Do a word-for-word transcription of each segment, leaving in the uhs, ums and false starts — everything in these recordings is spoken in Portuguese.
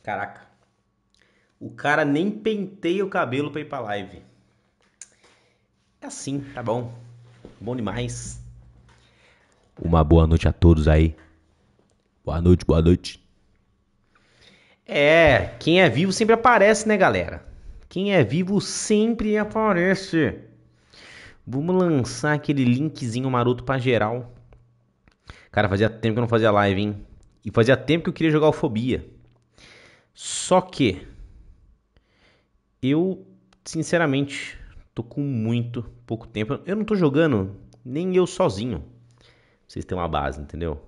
Caraca. O cara nem penteia o cabelo pra ir pra live. É assim, tá bom. Bom demais. Uma boa noite a todos aí. Boa noite, boa noite. É, quem é vivo sempre aparece, né, galera? Quem é vivo sempre aparece. Vamos lançar aquele linkzinho maroto pra geral. Cara, fazia tempo que eu não fazia live, hein? E fazia tempo que eu queria jogar o Fobia. Só que eu, sinceramente, tô com muito pouco tempo. Eu não tô jogando nem eu sozinho. Vocês têm uma base, entendeu?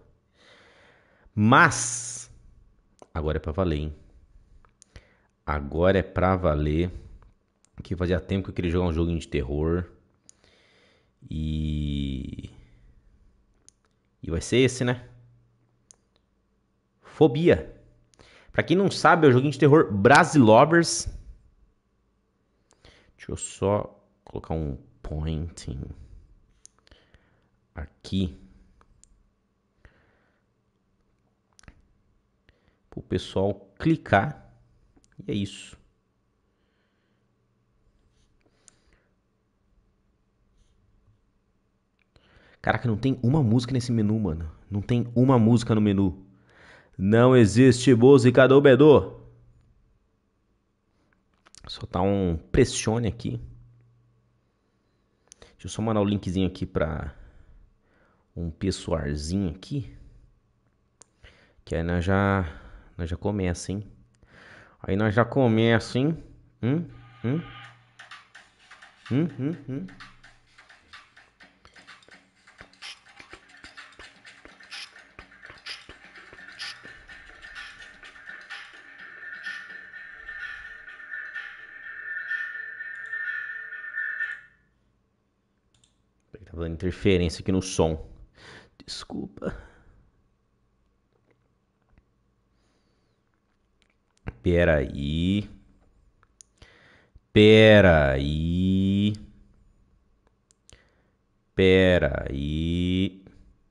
Mas agora é pra valer, hein? Agora é pra valer. Que fazia tempo que eu queria jogar um joguinho de terror. E... E vai ser esse, né? Fobia. Pra quem não sabe, é o joguinho de terror Brasilovers. Deixa eu só colocar um pointing aqui. Pro pessoal clicar. E é isso. Caraca, não tem uma música nesse menu, mano. Não tem uma música no menu. Não existe música do menu. Só tá um pressione aqui. Deixa eu só mandar o linkzinho aqui pra um pessoarzinho aqui. Que aí nós já, nós já começa, hein? Aí nós já começa, hein? Hum, hum. Hum, hum, hum. Tá dando interferência aqui no som. Desculpa. Pera aí. Pera aí. Pera aí.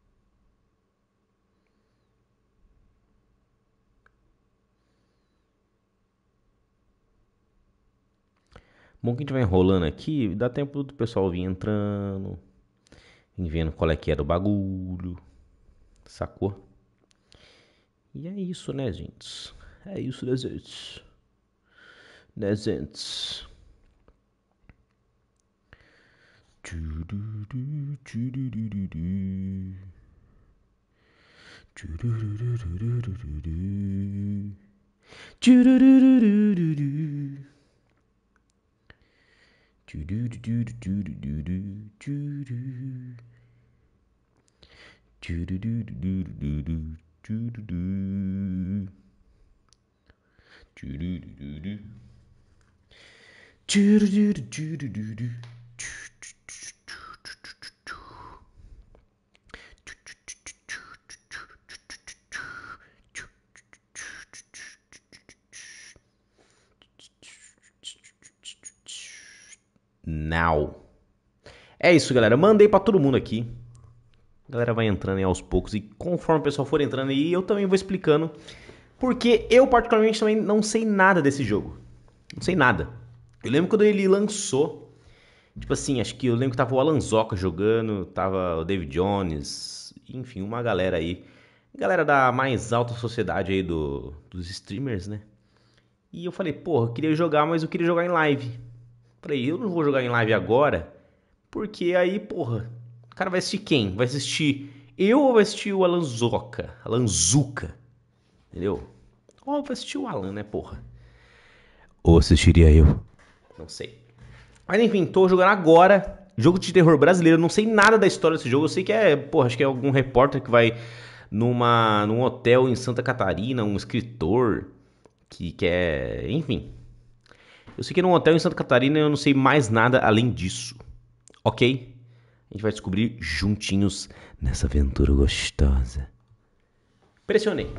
Bom que a gente vai enrolando aqui, dá tempo do pessoal vir entrando, vir vendo qual é que era o bagulho, sacou? E é isso, né, gente? É isso, né, gente? Né, gente? Now. É isso, galera. Mandei pra todo mundo aqui. A galera vai entrando aí aos poucos. E conforme o pessoal for entrando aí, eu também vou explicando. Porque eu, particularmente, também não sei nada desse jogo. Não sei nada. Eu lembro quando ele lançou. Tipo assim, acho que eu lembro que tava o Alan Zoca jogando. Tava o David Jones. Enfim, uma galera aí. Galera da mais alta sociedade aí do, dos streamers, né? E eu falei, porra, eu queria jogar, mas eu queria jogar em live. Falei, eu não vou jogar em live agora, porque aí, porra, o cara vai assistir quem? Vai assistir eu ou vai assistir o Alan Zoca? Alan Zuca, entendeu? Ou vai assistir o Alan, né, porra? Ou assistiria eu? Não sei. Mas enfim, tô jogando agora, jogo de terror brasileiro, não sei nada da história desse jogo, eu sei que é, porra, acho que é algum repórter que vai numa, num hotel em Santa Catarina, um escritor que quer, enfim... Eu sei que num hotel em Santa Catarina eu não sei mais nada além disso. Ok? A gente vai descobrir juntinhos nessa aventura gostosa. Pressionei.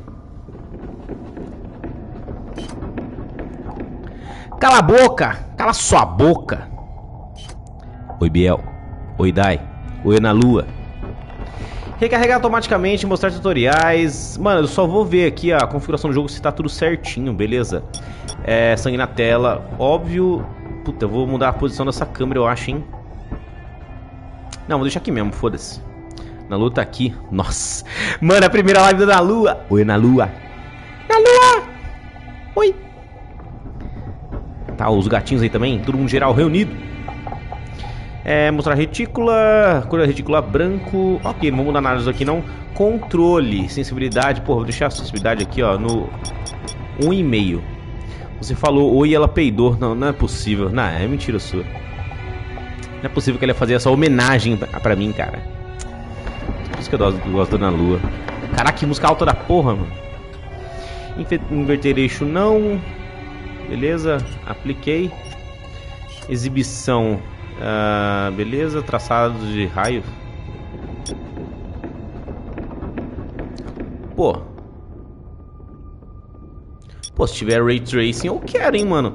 Cala a boca! Cala sua boca! Oi, Biel. Oi, Dai. Oi, Ana Lua. Recarregar automaticamente, mostrar tutoriais. Mano, eu só vou ver aqui a configuração do jogo se tá tudo certinho, beleza? É, sangue na tela, óbvio. Puta, eu vou mudar a posição dessa câmera, eu acho, hein? Não, vou deixar aqui mesmo, foda-se. Nalu tá aqui. Nossa. Mano, a primeira live da Nalu. Oi, Nalu. Nalu! Oi. Tá, os gatinhos aí também. Todo mundo geral reunido. É, mostrar retícula. Cor da retícula branco. Ok, não vou mudar nada disso aqui não. Controle. Sensibilidade. Porra, vou deixar a sensibilidade aqui, ó. No um e meio. Você falou oi e ela peidou. Não, não é possível. Não, é mentira sua. Não é possível que ela ia fazer essa homenagem pra, pra mim, cara. Por isso que eu gosto, eu gosto da Ana Lua. Caraca, que música alta da porra, mano. Inverter eixo não. Beleza, apliquei. Exibição. Uh, beleza, traçados de raio. Pô. Pô, se tiver Ray Tracing eu quero, hein, mano.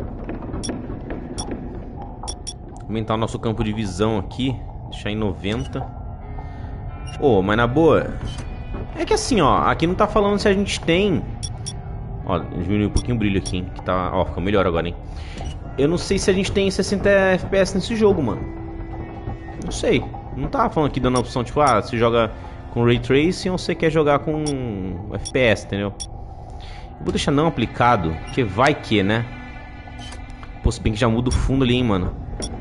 Aumentar o nosso campo de visão aqui. Deixar em noventa. Ô, oh, mas na boa. É que assim, ó. Aqui não tá falando se a gente tem. Ó, diminuiu um pouquinho o brilho aqui, hein, que tá. Ó, ficou melhor agora, hein. Eu não sei se a gente tem sessenta F P S nesse jogo, mano. Não sei. Não tava falando aqui dando a opção, tipo, ah, você joga com Ray Tracing ou você quer jogar com F P S, entendeu? Eu vou deixar não aplicado, porque vai que, né? Pô, se bem que já muda o fundo ali, hein, mano.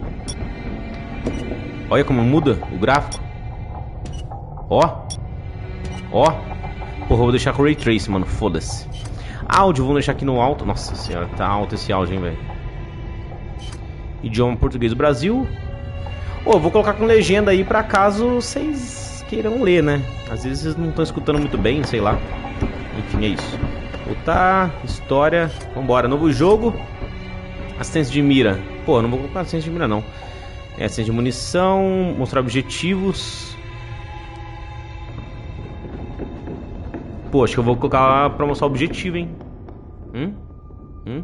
Olha como muda o gráfico. Ó. Ó. Porra, eu vou deixar com Ray Tracing, mano, foda-se. Áudio, vamos deixar aqui no alto. Nossa senhora, tá alto esse áudio, hein, velho. Idioma português do Brasil. Ô, eu vou colocar com legenda aí pra caso vocês queiram ler, né? Às vezes vocês não estão escutando muito bem, sei lá. Enfim, é isso. Voltar, história. Vambora, novo jogo. Assistência de mira. Pô, não vou colocar assistência de mira, não. É assistência de munição. Mostrar objetivos. Pô, acho que eu vou colocar pra mostrar o objetivo, hein? Hum? Hum?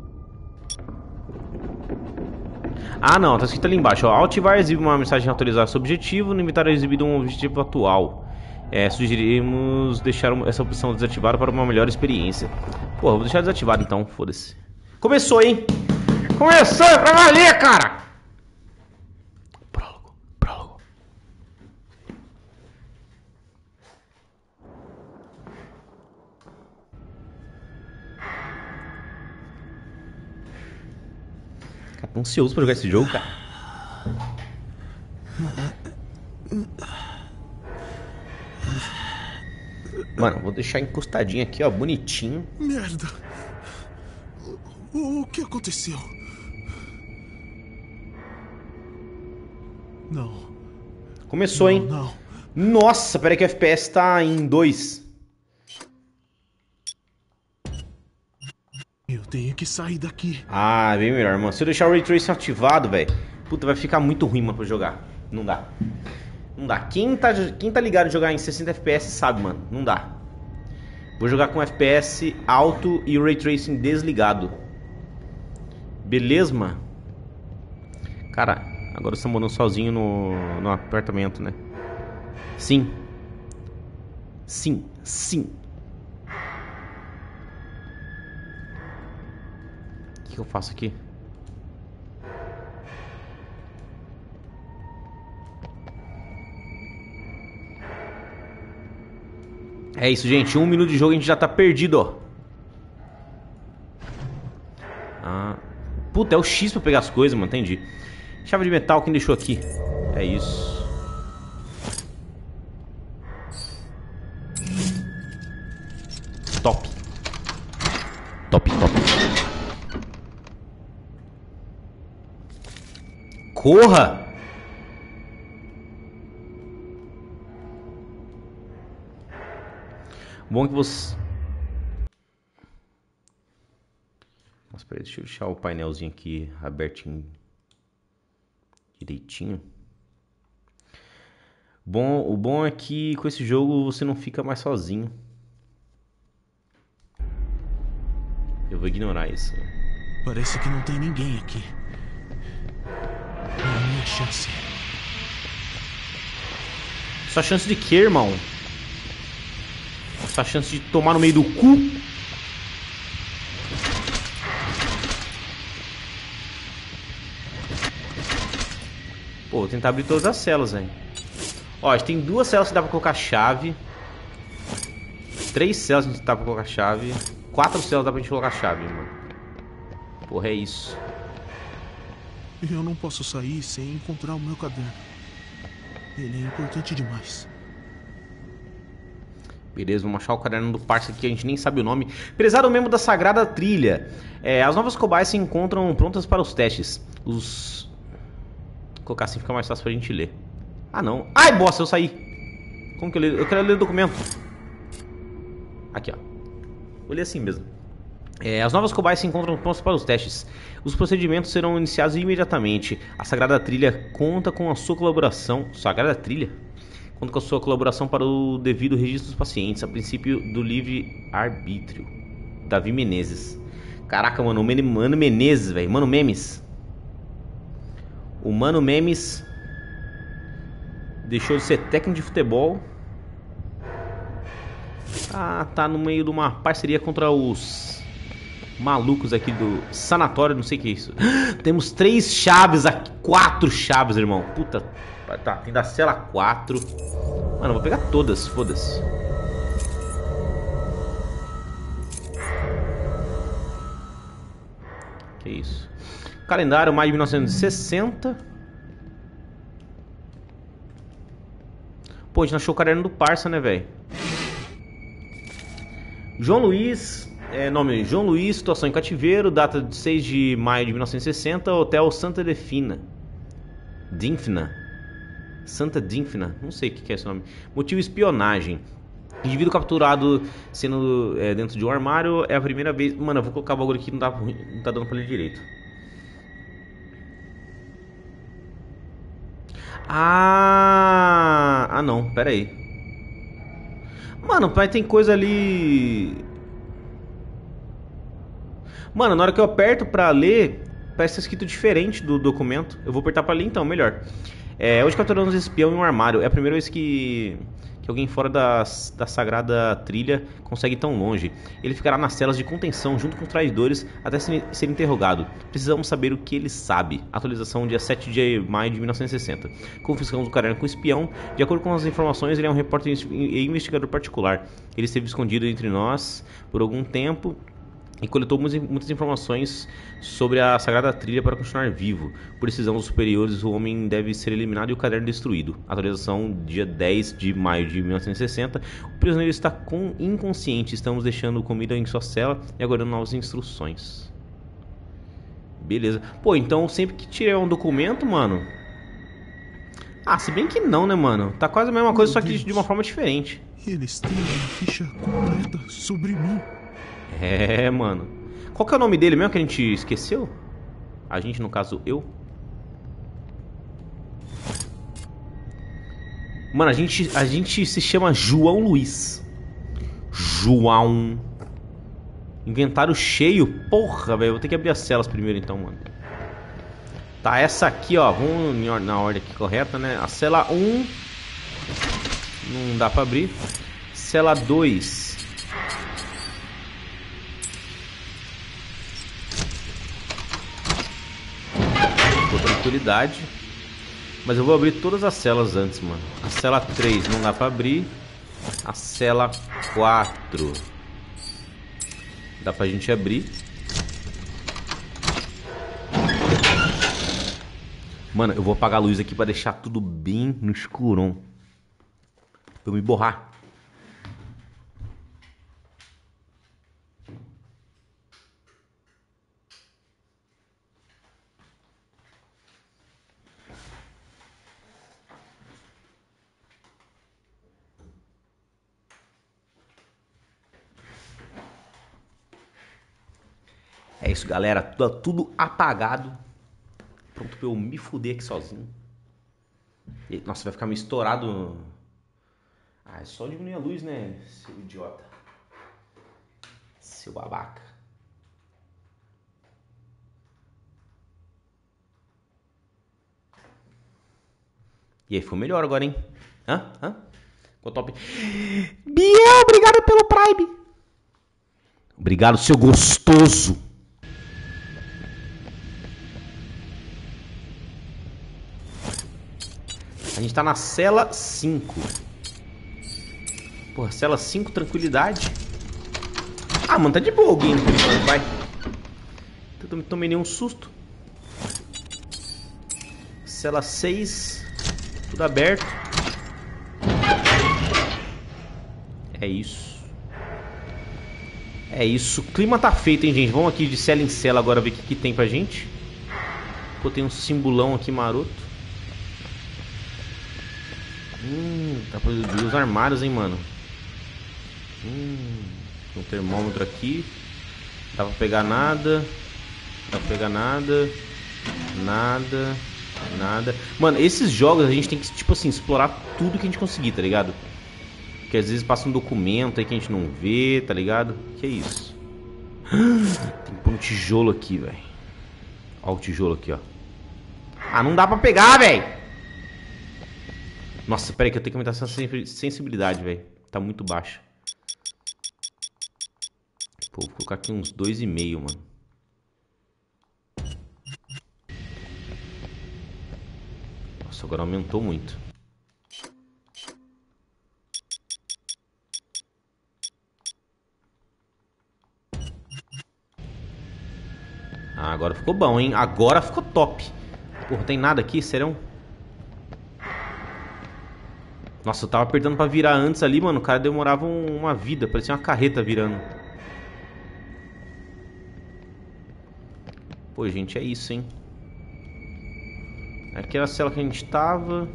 Ah, não, tá escrito ali embaixo, ó. Alt var exibe uma mensagem atualizar seu objetivo. No inventário é exibido um objetivo atual. É, sugerimos deixar essa opção desativada para uma melhor experiência. Pô, vou deixar desativado então, foda-se. Começou, hein? Começou, é pra valer, cara! Prólogo, prólogo. Cara, tô ansioso pra jogar esse jogo, cara. Mano, vou deixar encostadinho aqui, ó, bonitinho. Merda. O, o que aconteceu? Não. Começou, não, hein? Não. Nossa, peraí que o F P S tá em dois. Eu tenho que sair daqui. Ah, bem melhor, mano. Se eu deixar o Ray Tracing ativado, velho, puta, vai ficar muito ruim, mano, pra jogar. Não dá. Não dá. Quem tá, quem tá ligado em jogar em sessenta F P S sabe, mano. Não dá. Vou jogar com F P S alto e o Ray Tracing desligado. Beleza, mano? Cara, agora você tá morando sozinho no, no apartamento, né? Sim. Sim, sim. O que eu faço aqui? É isso, gente. Um minuto de jogo e a gente já tá perdido, ó. Ah. Puta, é o X pra pegar as coisas, mano. Entendi. Chave de metal, quem deixou aqui? É isso. Top. Top, top. Corra! Bom que você... Nossa, peraí, deixa eu deixar o painelzinho aqui abertinho direitinho. Bom, o bom é que com esse jogo você não fica mais sozinho. Eu vou ignorar isso. Parece que não tem ninguém aqui. É a minha chance. Sua chance de quê, irmão? Sua chance de tomar no meio do cu? Pô, vou tentar abrir todas as celas, velho. Ó, a gente tem duas celas que dá pra colocar chave. Três celas que a gente dá pra colocar chave. Quatro celas dá pra gente colocar chave, mano. Porra, é isso. Eu não posso sair sem encontrar o meu caderno. Ele é importante demais. Beleza, vamos achar o caderno do parça aqui, a gente nem sabe o nome. Prezado membro da Sagrada Trilha. É, as novas cobaias se encontram prontas para os testes. Os... Vou colocar assim, fica mais fácil pra gente ler. Ah, não. Ai, bosta, eu saí. Como que eu leio? Eu quero ler o documento. Aqui, ó. Vou ler assim mesmo. É, as novas cobaias se encontram prontas para os testes. Os procedimentos serão iniciados imediatamente. A Sagrada Trilha conta com a sua colaboração. Sagrada Trilha? Conta com a sua colaboração para o devido registro dos pacientes, a princípio do livre arbítrio. Davi Menezes. Caraca, mano, o Mano Menezes, velho. Mano Memes. O Mano Memes deixou de ser técnico de futebol. Ah, tá no meio de uma parceria contra os malucos aqui do sanatório, não sei o que é isso. Temos três chaves aqui, quatro chaves, irmão. Puta, tá, tem da cela quatro. Mano, eu vou pegar todas, foda-se. Que isso? Calendário, maio de mil novecentos e sessenta. Pô, a gente não achou o caderno do parça, né, velho? João Luiz, é, nome João Luiz, situação em cativeiro, data de seis de maio de mil novecentos e sessenta, Hotel Santa Defina. Dínfina. Santa Dínfina, não sei o que é esse nome. Motivo espionagem. Indivíduo capturado sendo é, dentro de um armário, é a primeira vez. Mano, eu vou colocar o bagulho aqui, não tá, não tá dando pra ler direito. Ah, ah não, pera aí. Mano, pai, tem coisa ali. Mano, na hora que eu aperto pra ler, parece que tá escrito diferente do documento. Eu vou apertar pra ler então, melhor. É, hoje capturamos um espião em um armário. É a primeira vez que, que alguém fora da, da Sagrada Trilha consegue ir tão longe. Ele ficará nas celas de contenção junto com os traidores até ser, ser interrogado. Precisamos saber o que ele sabe. Atualização dia sete de maio de mil novecentos e sessenta. Confiscamos o caderno com o espião. De acordo com as informações, ele é um repórter e investigador particular. Ele esteve escondido entre nós por algum tempo e coletou muitas informações sobre a Sagrada Trilha para continuar vivo. Por decisão dos superiores, o homem deve ser eliminado e o caderno destruído. Atualização dia dez de maio de mil novecentos e sessenta. O prisioneiro está com inconsciente. Estamos deixando comida em sua cela e aguardando novas instruções. Beleza. Pô, então sempre que tiver um documento, mano... Ah, se bem que não, né, mano? Tá quase a mesma coisa, só que de uma forma diferente. Eles têm uma ficha completa sobre mim. É, mano. Qual que é o nome dele mesmo que a gente esqueceu? A gente, no caso, eu. Mano, a gente, a gente se chama João Luiz. João. Inventário cheio. Porra, velho. Vou ter que abrir as celas primeiro então, mano. Tá, essa aqui, ó. Vamos na ordem aqui correta, né? A cela um. Não dá pra abrir. Cela dois. Tranquilidade. Mas eu vou abrir todas as celas antes, mano. A cela três não dá pra abrir. A cela quatro dá pra gente abrir. Mano, eu vou apagar a luz aqui pra deixar tudo bem no escurão, pra eu me borrar. É isso, galera. Tudo, tudo apagado. Pronto pra eu me fuder aqui sozinho. E, nossa, vai ficar meio estourado. Ah, é só diminuir a luz, né, seu idiota. Seu babaca. E aí, ficou melhor agora, hein? Hã? Hã? Ficou top. Biel, obrigado pelo Prime. Obrigado, seu gostoso. A gente tá na cela cinco. Porra, cela cinco, tranquilidade. Ah, mano, tá de boa o game por enquanto, vai. Eu não tomei nenhum susto. Cela seis. Tudo aberto. É isso. É isso. O clima tá feito, hein, gente. Vamos aqui de cela em cela agora ver o que, que tem pra gente. Pô, tem um simbolão aqui maroto. Hum, tá pra ver os armários, hein, mano. Hum, tem um termômetro aqui. Dá pra pegar nada. Dá pra pegar nada. Nada. Nada. Mano, esses jogos a gente tem que, tipo assim, explorar tudo que a gente conseguir, tá ligado? Porque às vezes passa um documento aí que a gente não vê, tá ligado? Que isso? Tem que pôr um tijolo aqui, velho. Ó o tijolo aqui, ó. Ah, não dá pra pegar, velho. Nossa, pera aí que eu tenho que aumentar essa sensibilidade, velho. Tá muito baixa. Pô, vou colocar aqui uns dois e meio, mano. Nossa, agora aumentou muito. Ah, agora ficou bom, hein? Agora ficou top. Porra, tem nada aqui, serão? Nossa, eu tava apertando pra virar antes ali, mano. O cara demorava um, uma vida. Parecia uma carreta virando. Pô, gente, é isso, hein? Aqui era a cela que a gente tava.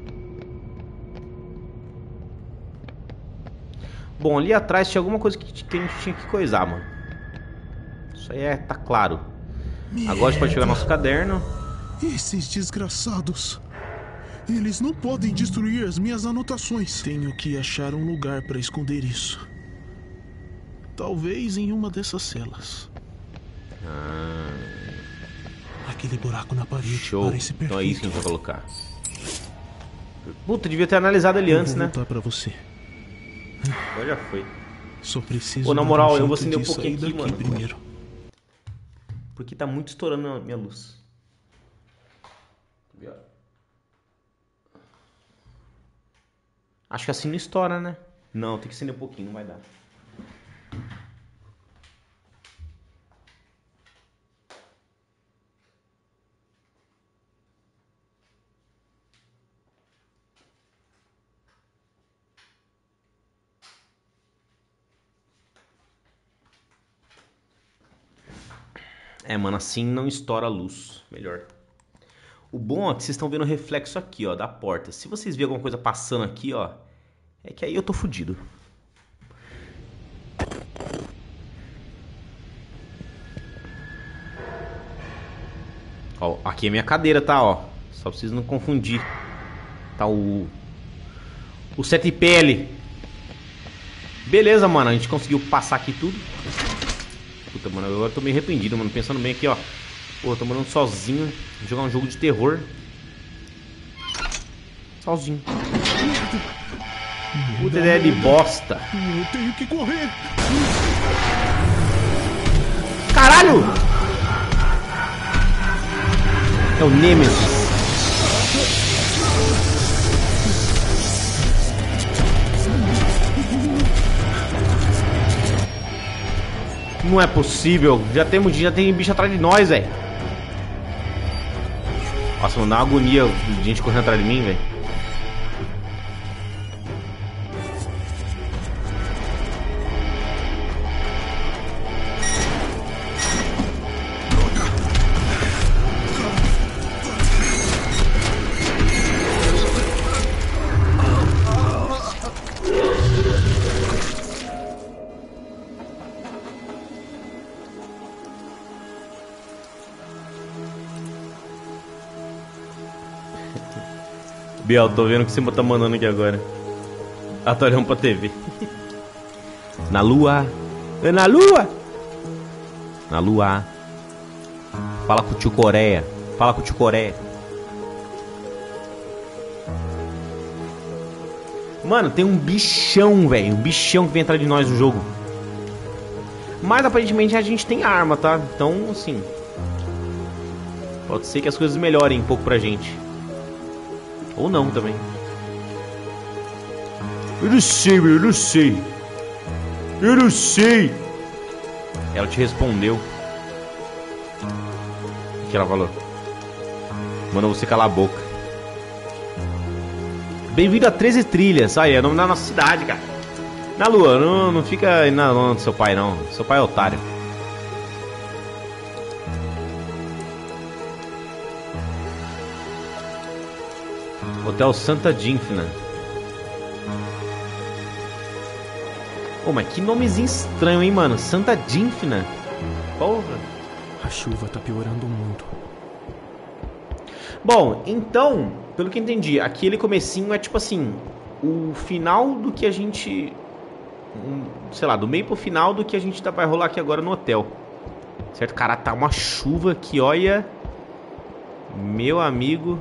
Bom, ali atrás tinha alguma coisa que, que a gente tinha que coisar, mano. Isso aí é, tá claro. Agora a gente pode pegar nosso caderno. Esses desgraçados. Eles não podem destruir as minhas anotações. Tenho que achar um lugar para esconder isso. Talvez em uma dessas celas. Ah. Aquele buraco na parede. Show. Parece perfeito. Então é isso que a gente vai colocar. Puta, devia ter analisado ele eu antes, vou né? voltar pra você. Agora já foi. Só preciso. Pô, na dar moral, um eu vou jeito acender um de pouquinho sair aqui, daqui mano. Primeiro. Porque tá muito estourando a minha luz. Acho que assim não estoura, né? Não, tem que acender um pouquinho, não vai dar. É, mano, assim não estoura a luz. Melhor. O bom é que vocês estão vendo o reflexo aqui, ó, da porta. Se vocês verem alguma coisa passando aqui, ó, é que aí eu tô fudido. Ó, aqui é minha cadeira, tá, ó. Só pra vocês não confundir. Tá o... O sete P L. Beleza, mano, a gente conseguiu passar aqui tudo. Puta, mano, agora eu tô meio arrependido, mano. Pensando bem aqui, ó. Pô, eu tô morando sozinho. Vou jogar um jogo de terror. Sozinho. Puta ideia de bosta. Eu tenho que correr. Caralho! É o Nemesis. Não é possível. Já temos, já tem bicho atrás de nós, velho. Nossa, mano, dá uma agonia de gente correndo atrás de mim, velho. Biel, tô vendo o que você tá mandando aqui agora. Ah, tô olhando pra T V. Na lua. É na lua. Na lua. Fala com o tio Coreia. Fala com o tio Coreia. Mano, tem um bichão, velho. Um bichão que vem atrás de nós no jogo. Mas aparentemente a gente tem arma, tá? Então, assim... pode ser que as coisas melhorem um pouco pra gente. Ou não também. Eu não sei, meu. Eu não sei. Eu não sei. Ela te respondeu. O que ela falou? Manda você calar a boca. Bem-vindo a treze Trilhas. Aí, é o nome da nossa cidade, cara. Na lua, não, não fica aí na lona do seu pai, não. Seu pai é otário. Hotel Santa Dínfina. Pô, mas que nomezinho estranho, hein, mano? Santa Dínfina. Porra. A chuva tá piorando muito. Bom, então, pelo que eu entendi, aquele comecinho é tipo assim, o final do que a gente... sei lá, do meio pro final do que a gente tá, vai rolar aqui agora no hotel. Certo? Cara, tá uma chuva que, olha... meu amigo...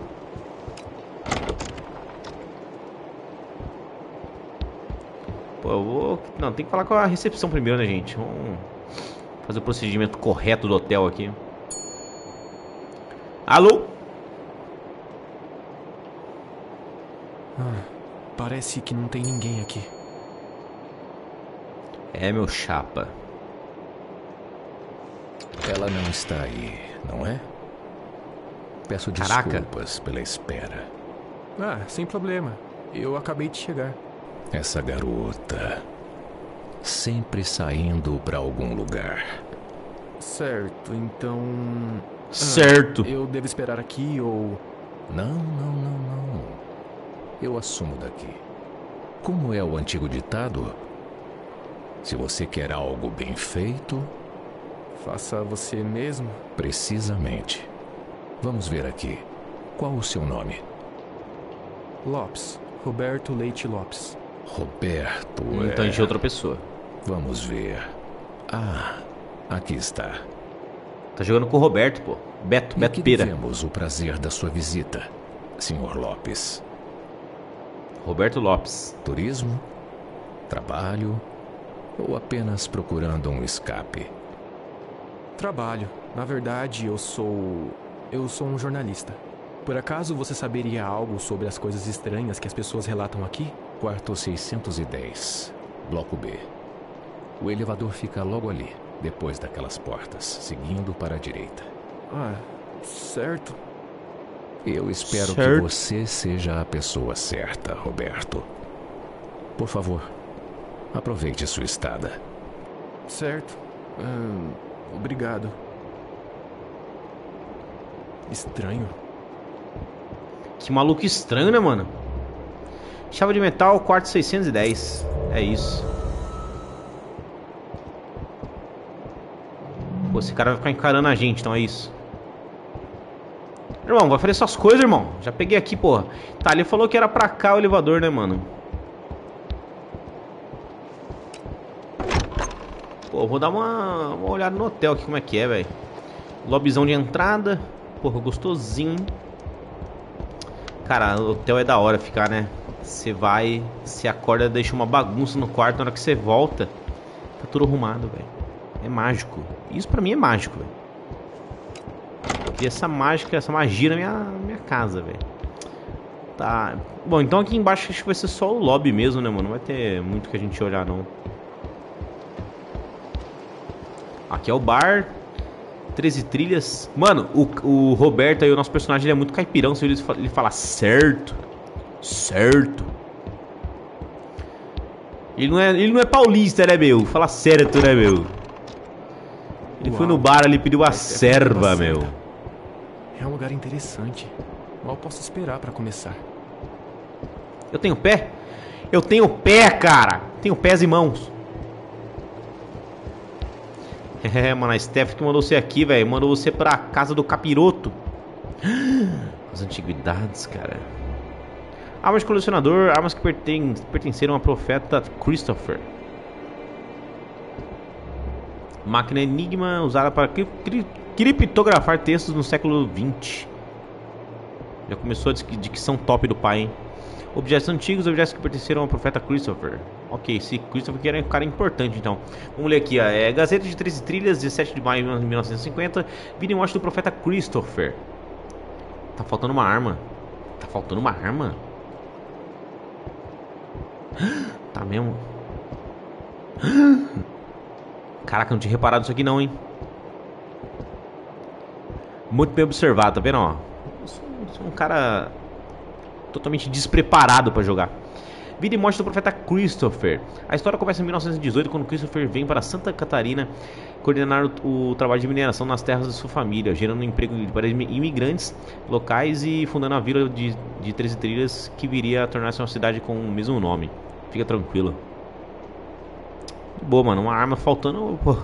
Pô, eu vou... não, tem que falar com a recepção primeiro, né, gente? Vamos fazer o procedimento correto do hotel aqui. Alô? Ah, parece que não tem ninguém aqui. É, meu chapa. Ela não está aí, não é? Peço Caraca. desculpas pela espera. Ah, sem problema. Eu acabei de chegar. Essa garota... sempre saindo para algum lugar. Certo, então... Certo. Ah, eu devo esperar aqui ou... Não, não, não, não. Eu assumo daqui. Como é o antigo ditado? Se você quer algo bem feito... faça você mesmo? Precisamente. Vamos ver aqui. Qual o seu nome? Lopes. Roberto Leite Lopes. Roberto. Então a gente é outra pessoa. Vamos ver. Ah, aqui está. Tá jogando com o Roberto, pô. Beto, E Beto aqui Pera. devemos o prazer da sua visita, senhor Lopes. Roberto Lopes. Turismo? Trabalho? Ou apenas procurando um escape? Trabalho. Na verdade, eu sou... eu sou um jornalista. Por acaso você saberia algo sobre as coisas estranhas que as pessoas relatam aqui? Quarto seiscentos e dez, bloco B. O elevador fica logo ali, depois daquelas portas, seguindo para a direita. Ah, certo. Eu espero Certo. que você seja a pessoa certa, Roberto. Por favor, aproveite sua estada. Certo. Hum, obrigado. Estranho. Que maluco estranho, né, mano? Chave de metal, quarto seiscentos e dez. É isso. Pô, esse cara vai ficar encarando a gente, então é isso. Irmão, vai fazer suas coisas, irmão. Já peguei aqui, porra. Tá, ele falou que era pra cá o elevador, né, mano? Pô, vou dar uma, uma olhada no hotel aqui, como é que é, velho. Lobbyzão de entrada. Porra, gostosinho. Cara, o hotel é da hora ficar, né? Você vai, você acorda, deixa uma bagunça no quarto. Na hora que você volta, tá tudo arrumado, velho. É mágico. Isso pra mim é mágico, velho. E essa mágica, essa magia na minha, na minha casa, velho. Tá. Bom, então aqui embaixo acho que vai ser só o lobby mesmo, né, mano? Não vai ter muito que a gente olhar, não. Aqui é o bar. treze Trilhas. Mano, o, o Roberto aí, o nosso personagem, ele é muito caipirão. Se ele, ele fala certo. Certo. Ele não é, ele não é paulista, né, meu? Fala certo, né, meu? Ele Uau. foi no bar ali, pediu a É- é serva, pra meu. certa. É um lugar interessante. Mal posso esperar pra começar. Eu tenho pé? Eu tenho pé, cara. Tenho pés e mãos. É, mano, a Steph que mandou você aqui, velho. Mandou você pra casa do capiroto. As antiguidades, cara. Armas de colecionador. Armas que perten pertenceram ao profeta Christopher. Máquina Enigma usada para cri cri criptografar textos no século vinte. Já começou a dis dicção top do pai, hein? Objetos antigos, objetos que pertenceram ao profeta Christopher. Ok, esse Christopher que era um cara importante, então. Vamos ler aqui, ó. É, Gazeta de treze Trilhas, dezessete de maio de mil novecentos e cinquenta. Vida e morte do profeta Christopher. Tá faltando uma arma. Tá faltando uma arma? Tá mesmo? Caraca, não tinha reparado isso aqui não, hein? Muito bem observado, tá vendo, ó? Eu sou, sou um cara totalmente despreparado pra jogar. Vida e morte do profeta Christopher. A história começa em mil novecentos e dezoito, quando Christopher vem para Santa Catarina coordenar o, o trabalho de mineração nas terras de sua família, gerando um emprego para imigrantes locais e fundando a vila de, de treze Trilhas, que viria a tornar-se uma cidade com o mesmo nome. Fica tranquilo. Boa, mano, uma arma faltando, pô.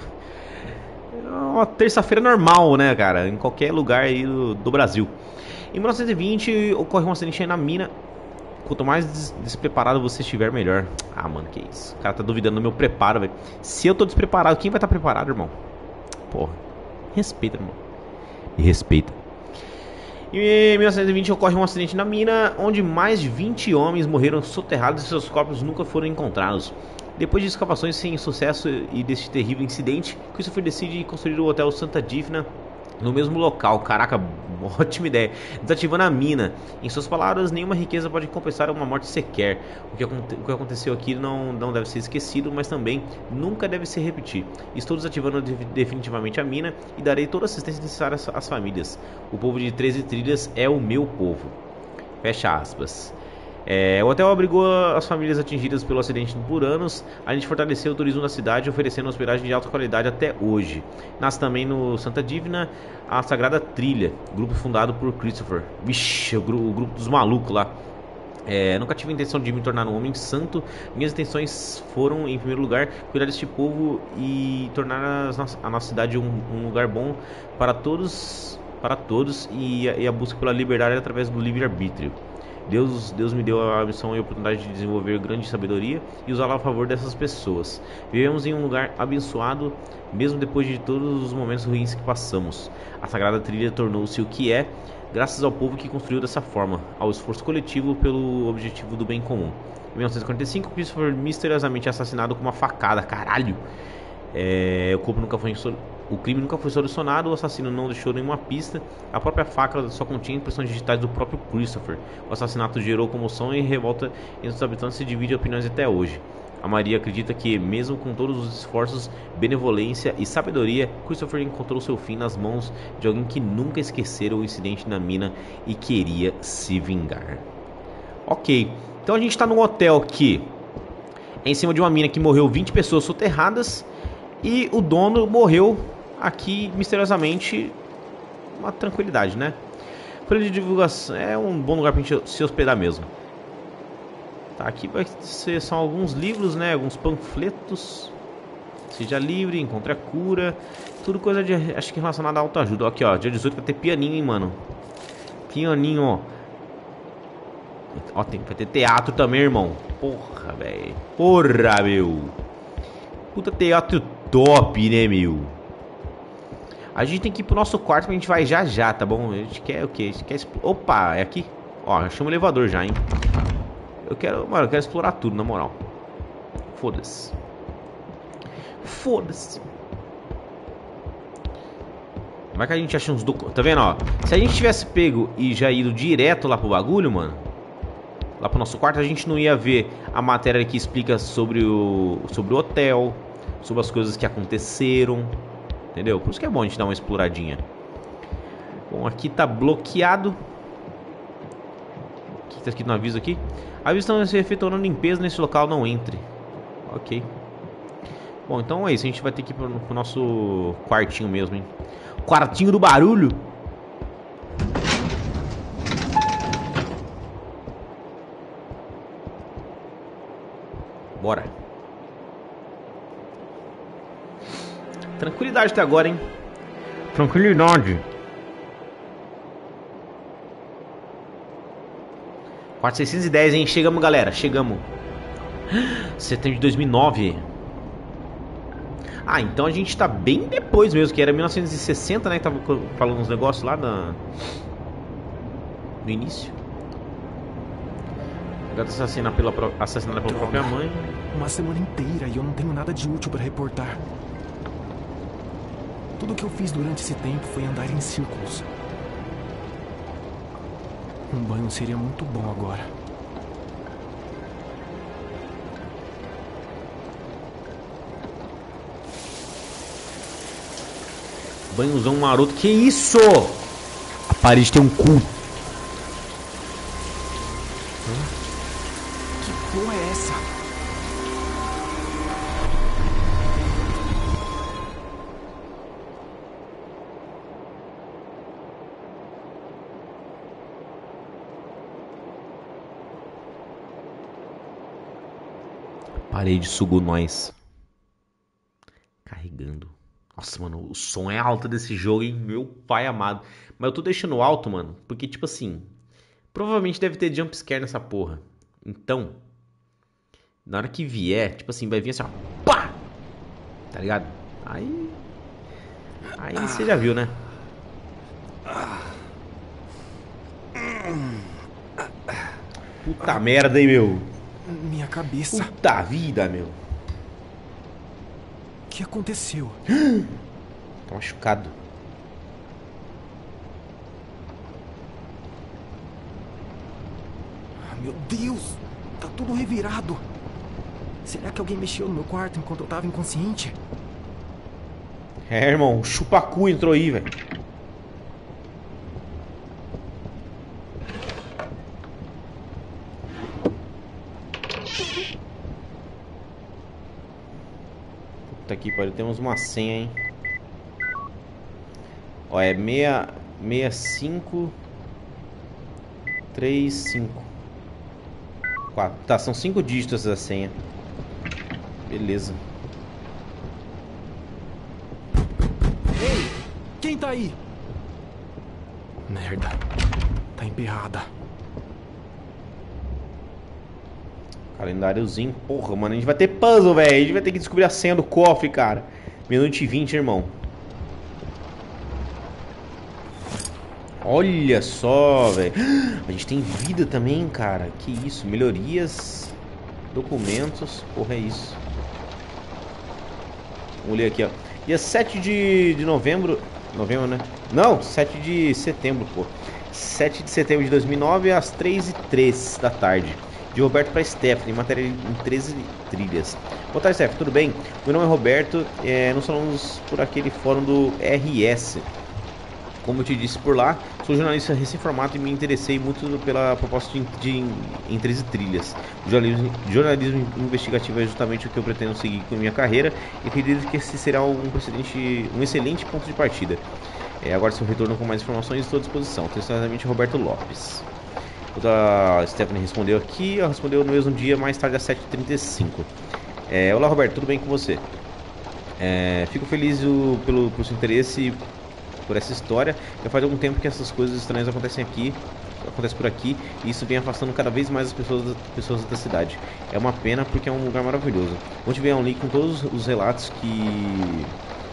Uma terça-feira normal, né, cara? Em qualquer lugar aí do, do Brasil. Em mil novecentos e vinte ocorre um acidente aí na mina. Quanto mais des despreparado você estiver, melhor. Ah, mano, que isso. O cara tá duvidando do meu preparo, velho. Se eu tô despreparado, quem vai estar preparado, irmão? Porra. Respeita, irmão. Me respeita. Em mil novecentos e vinte ocorre um acidente na mina, onde mais de vinte homens morreram soterrados e seus corpos nunca foram encontrados. Depois de escavações sem sucesso e deste terrível incidente, Christopher decide construir o Hotel Santa Difna no mesmo local. Caraca, ótima ideia. Desativando a mina. Em suas palavras, nenhuma riqueza pode compensar uma morte sequer. O que, o que aconteceu aqui não, não deve ser esquecido, mas também nunca deve se repetir. Estou desativando de, definitivamente a mina e darei toda a assistência necessária às, às famílias. O povo de treze Trilhas é o meu povo. Fecha aspas. É, o hotel abrigou as famílias atingidas pelo acidente por anos, além de fortalecer o turismo da cidade, oferecendo hospedagem de alta qualidade até hoje. Nasce também no Santa Difna a Sagrada Trilha, grupo fundado por Christopher. Vixe, o, gru o grupo dos malucos lá. É, nunca tive a intenção de me tornar um homem santo. Minhas intenções foram, em primeiro lugar, cuidar deste povo e tornar as, a nossa cidade um, um lugar bom para todos, para todos e, a, e a busca pela liberdade através do livre-arbítrio. Deus, Deus me deu a missão e a oportunidade de desenvolver grande sabedoria e usá-la a favor dessas pessoas. Vivemos em um lugar abençoado, mesmo depois de todos os momentos ruins que passamos. A Sagrada Trilha tornou-se o que é, graças ao povo que construiu dessa forma, ao esforço coletivo pelo objetivo do bem comum. Em mil novecentos e quarenta e cinco, Christopher misteriosamente assassinado com uma facada. Caralho! É, o corpo nunca foi O crime nunca foi solucionado, o assassino não deixou nenhuma pista. A própria faca só continha impressões digitais do próprio Christopher. O assassinato gerou comoção e revolta entre os habitantes e divide opiniões até hoje. A maioria acredita que, mesmo com todos os esforços, benevolência e sabedoria, Christopher encontrou seu fim nas mãos de alguém que nunca esquecera o incidente na mina e queria se vingar. Ok, então a gente está num hotel que é em cima de uma mina que morreu vinte pessoas soterradas. E o dono morreu aqui misteriosamente. Uma tranquilidade, né? Folha de divulgação. É um bom lugar pra gente se hospedar mesmo. Tá, aqui vai ser são alguns livros, né? Alguns panfletos. Seja livre, encontre a cura. Tudo coisa de, acho que relacionada à autoajuda. Aqui, ó, dia dezoito vai ter pianinho, hein, mano. Pianinho, ó. Ó, tem, vai ter teatro também, irmão. Porra, velho. Porra, meu. Puta teatro top, né, meu? A gente tem que ir pro nosso quarto, que a gente vai já já, tá bom? A gente quer o quê? A gente quer... Opa, é aqui? Ó, chama o elevador já, hein? Eu quero, mano, eu quero explorar tudo, na moral. Foda-se. Foda-se. Vai que a gente acha uns documentos. Tá vendo, ó? Se a gente tivesse pego e já ido direto lá pro bagulho, mano, lá pro nosso quarto, a gente não ia ver a matéria que explica sobre o, sobre o hotel, sobre as coisas que aconteceram, entendeu? Por isso que é bom a gente dar uma exploradinha. Bom, aqui tá bloqueado. O que tá escrito no aviso aqui? Aviso estão se efetuando limpeza nesse local, não entre. Ok. Bom, então é isso, a gente vai ter que ir pro, pro nosso quartinho mesmo, hein? Quartinho do barulho. Bora. Tranquilidade até agora, hein? Tranquilidade. quatro mil seiscentos e dez, hein? Chegamos, galera. Chegamos. Setembro de dois mil e nove. Ah, então a gente tá bem depois mesmo. Que era mil novecentos e sessenta, né? Que tava falando uns negócios lá na... no início. A gata assassina pela pro... assassinada pela Droga. própria mãe. Uma semana inteira e eu não tenho nada de útil para reportar. Tudo que eu fiz durante esse tempo foi andar em círculos. Um banho seria muito bom agora. Banhozão maroto. Que isso? A parede tem um cu. Que porra é essa? A parede sugou nós. Carregando. Nossa, mano, o som é alto desse jogo, hein? Meu pai amado. Mas eu tô deixando alto, mano, porque, tipo assim, provavelmente deve ter jumpscare nessa porra. Então, na hora que vier, tipo assim, vai vir assim, ó, pá! Tá ligado? Aí... Aí você já viu, né? Puta merda, hein, meu? Minha cabeça. Puta vida, meu. O que aconteceu? Tô machucado. Ah, meu Deus! Tá tudo revirado. Será que alguém mexeu no meu quarto enquanto eu tava inconsciente? É, irmão, o chupacu entrou aí, velho. Puta que pariu, temos uma senha, hein? Ó, é seis seis cinco três cinco quatro. Tá, são cinco dígitos essa senha. Beleza. Ei! Quem tá aí? Merda. Tá emperrada. Calendáriozinho. Porra, mano, a gente vai ter puzzle, velho. A gente vai ter que descobrir a senha do cofre, cara. Meia-noite e vinte, irmão. Olha só, velho. A gente tem vida também, cara. Que isso? Melhorias. Documentos. Porra, é isso. Vamos ler aqui, ó. Dia sete de, de novembro. Novembro, né? Não, sete de setembro, pô. sete de setembro de dois mil e nove, às três e três da tarde. De Roberto para Stephanie, matéria em treze trilhas. Boa tarde, Stephanie, tudo bem? Meu nome é Roberto, é, nós falamos por aquele fórum do R S. Como eu te disse por lá, sou jornalista recém-formado e me interessei muito pela proposta de, de em treze trilhas. O jornalismo, jornalismo investigativo é justamente o que eu pretendo seguir com a minha carreira e acredito que esse será um, precedente, um excelente ponto de partida. É, agora, seu retorno com mais informações, estou à disposição. Atenciosamente, Roberto Lopes. A Stephanie respondeu aqui, ela respondeu no mesmo dia, mais tarde às sete e trinta e cinco. É, olá, Roberto, tudo bem com você? É, fico feliz o, pelo, pelo seu interesse por essa história. Já faz algum tempo que essas coisas estranhas acontecem aqui, acontecem por aqui, e isso vem afastando cada vez mais as pessoas, pessoas da cidade. É uma pena porque é um lugar maravilhoso. Vou te ver um link com todos os relatos que...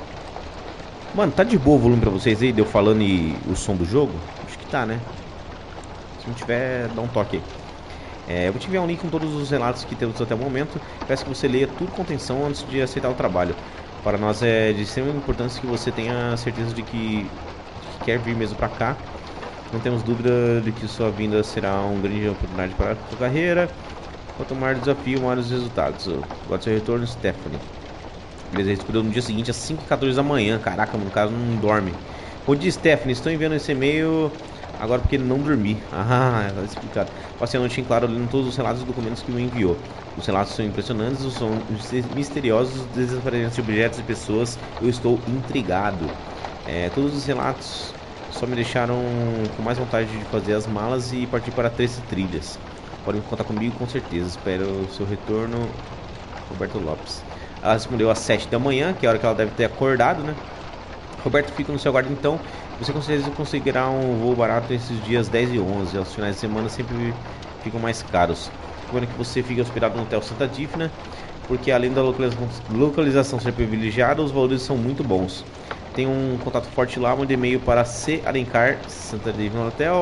Mano, tá de boa o volume pra vocês aí, deu falando e o som do jogo? Acho que tá, né? Se não tiver, dá um toque aí. É, eu vou te enviar um link com todos os relatos que temos até o momento. Peço que você leia tudo com atenção antes de aceitar o trabalho. Para nós é de extrema importância que você tenha certeza de que, de que quer vir mesmo para cá. Não temos dúvida de que sua vinda será uma grande oportunidade para a sua carreira. Quanto maior o desafio, maiores os resultados. Agora seu retorno, Stephanie. Beleza, respondeu no dia seguinte às cinco e quatorze da manhã. Caraca, mano, o cara não dorme. Bom dia, Stephanie. Estou enviando esse e-mail agora porque não dormi. Ah, tá explicado. Passei a noite em claro lendo todos os relatos e documentos que me enviou. Os relatos são impressionantes, são misteriosos, desaparecimentos de objetos e pessoas. Eu estou intrigado. É, todos os relatos só me deixaram com mais vontade de fazer as malas e partir para treze trilhas. Podem contar comigo com certeza. Espero o seu retorno, Roberto Lopes. Ela respondeu às sete da manhã, que é a hora que ela deve ter acordado, né? Roberto, fica no seu aguardo então. Você com certeza conseguirá um voo barato esses dias dez e onze. Aos finais de semana sempre ficam mais caros. Recomendo que você fique hospedado no Hotel Santa Dífna, porque além da localização, localização ser privilegiada, os valores são muito bons. Tem um contato forte lá, mande e-mail para C Alencar, Santa Dífna Hotel,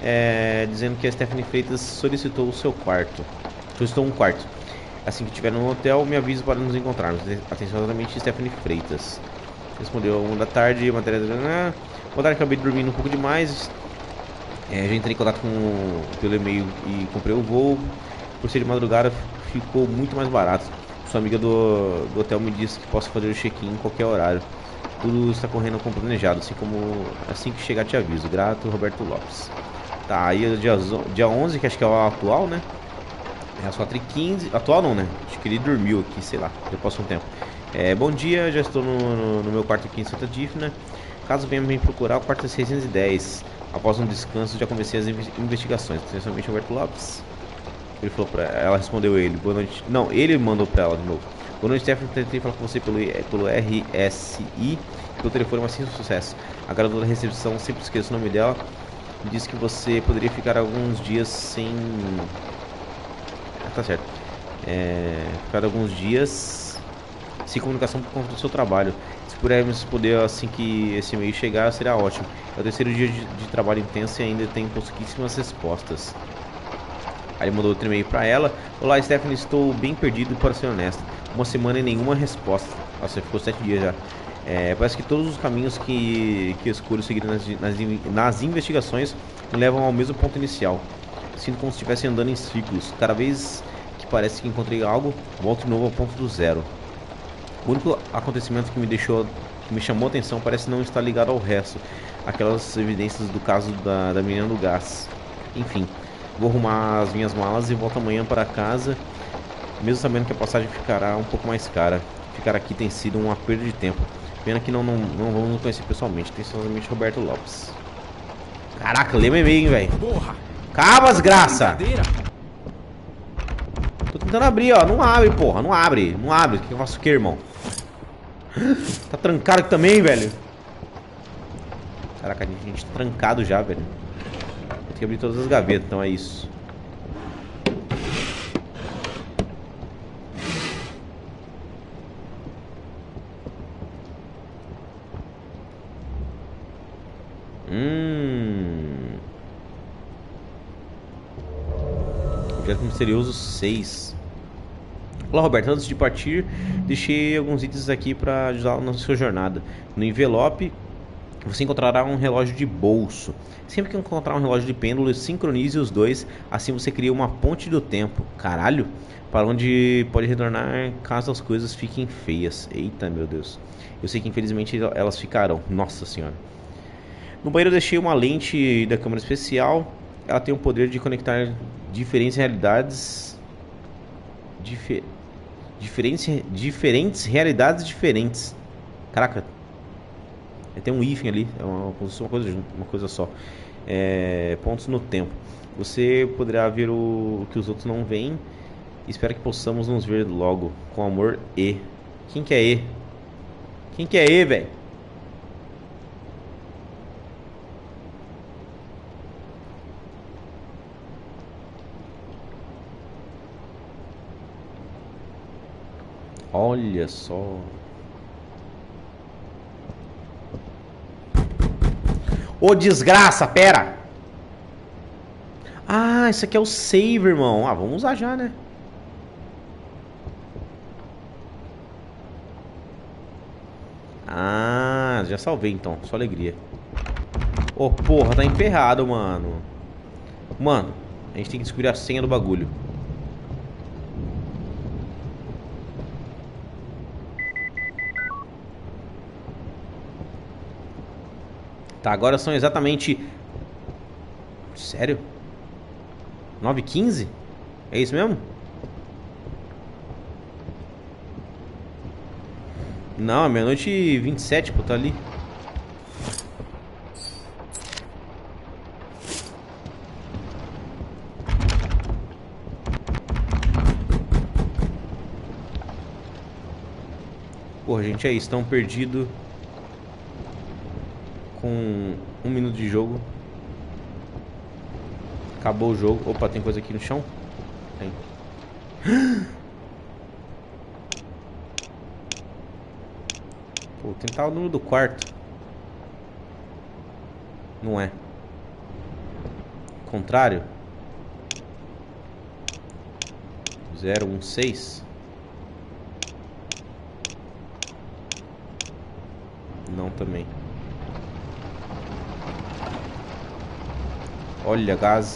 é, dizendo que a Stephanie Freitas solicitou o seu quarto. Solicitou um quarto. Assim que estiver no hotel, me avise para nos encontrarmos. Atenciosamente, Stephanie Freitas. Respondeu uma da tarde, matéria... Boa tarde, acabei dormindo um pouco demais. É, já entrei em contato com pelo e-mail e comprei o voo. Por ser de madrugada, ficou muito mais barato. Sua amiga do, do hotel me disse que posso fazer o check-in em qualquer horário. Tudo está correndo como planejado, assim como assim que chegar te aviso. Grato, Roberto Lopes. Tá, aí é dia, dia onze, que acho que é o atual, né? É às quatro e quinze. Atual não, né? Acho que ele dormiu aqui, sei lá, já passou um tempo. É, bom dia, já estou no, no, no meu quarto aqui em Santa Dífna. Caso venha me procurar, o quarto é seiscentos e dez. Após um descanso, já comecei as investigações. Principalmente Roberto Lopes. Ele falou pra ela, ela respondeu ele. Boa noite. Não, ele mandou pra ela de novo. Boa noite, Stephanie. Tentei falar com você pelo, pelo R S I. Pelo telefone, mas sem sucesso. A garota da recepção, sempre esqueço o nome dela. Me disse que você poderia ficar alguns dias sem. Ah, tá certo. É, ficar alguns dias sem comunicação por conta do seu trabalho. Se pudermos poder assim que esse e-mail chegar, será ótimo. É o terceiro dia de, de trabalho intenso e ainda tem pouquíssimas respostas. Aí ele mandou outro e-mail pra ela. Olá, Stephanie, estou bem perdido, para ser honesto. Uma semana e nenhuma resposta. Nossa, ficou sete dias já. É, parece que todos os caminhos que, que eu escolho seguir nas, nas, nas investigações me levam ao mesmo ponto inicial. Sinto como se estivesse andando em ciclos. Cada vez que parece que encontrei algo, volto de novo ao ponto do zero. O único acontecimento que me deixou, que me chamou a atenção parece não estar ligado ao resto. Aquelas evidências do caso da, da menina do gás. Enfim, vou arrumar as minhas malas e volto amanhã para casa, mesmo sabendo que a passagem ficará um pouco mais cara. Ficar aqui tem sido uma perda de tempo. Pena que não, não, não vamos nos conhecer pessoalmente. Tem somente Roberto Lopes. Caraca, lê meu e-mail, hein, velho. Porra! Calma, desgraça! Brincadeira! Tô tentando abrir, ó. Não abre, porra. Não abre. Não abre. O que eu faço o quê, irmão? Tá trancado aqui também, velho. Caraca, a gente tá trancado já, velho. Tem que abrir todas as gavetas, então é isso. Hum. Objeto misterioso seis. Olá, Roberto. Antes de partir, deixei alguns itens aqui para ajudá-lo na sua jornada. No envelope, você encontrará um relógio de bolso. Sempre que encontrar um relógio de pêndulo, sincronize os dois. Assim você cria uma ponte do tempo. Caralho. Para onde pode retornar caso as coisas fiquem feias. Eita, meu Deus. Eu sei que infelizmente elas ficarão. Nossa senhora. No banheiro eu deixei uma lente da câmera especial. Ela tem o poder de conectar diferentes realidades. Difer... Diferentes... diferentes realidades diferentes. Caraca. Tem um hífen ali. É uma, uma, coisa, uma coisa só. É... Pontos no tempo. Você poderá ver o que os outros não veem. Espero que possamos nos ver logo. Com amor, E. Quem que é E? Quem que é E, velho? Olha só. Ô, desgraça, pera. Ah, isso aqui é o save, irmão. Ah, vamos usar já, né? Ah, já salvei então. Só alegria. Ô, porra, tá emperrado, mano. Mano, a gente tem que descobrir a senha do bagulho. Tá, agora são exatamente... Sério? nove e quinze? É isso mesmo? Não, é meia-noite e vinte e sete, pô, tá ali. Porra, gente, é isso, tão perdido. Com um minuto de jogo. Acabou o jogo. Opa, tem coisa aqui no chão? Tem. Pô, vou tentar o número do quarto. Não é. Contrário. zero um seis. Não também. Olha, gás.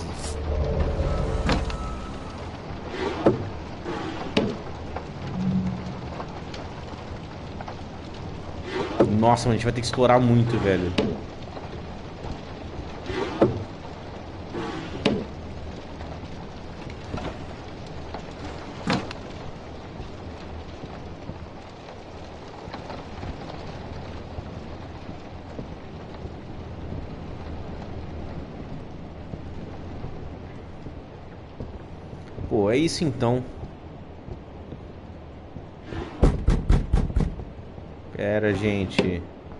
Nossa, mano, a gente vai ter que explorar muito, velho. Pô, é isso então. Pera, gente.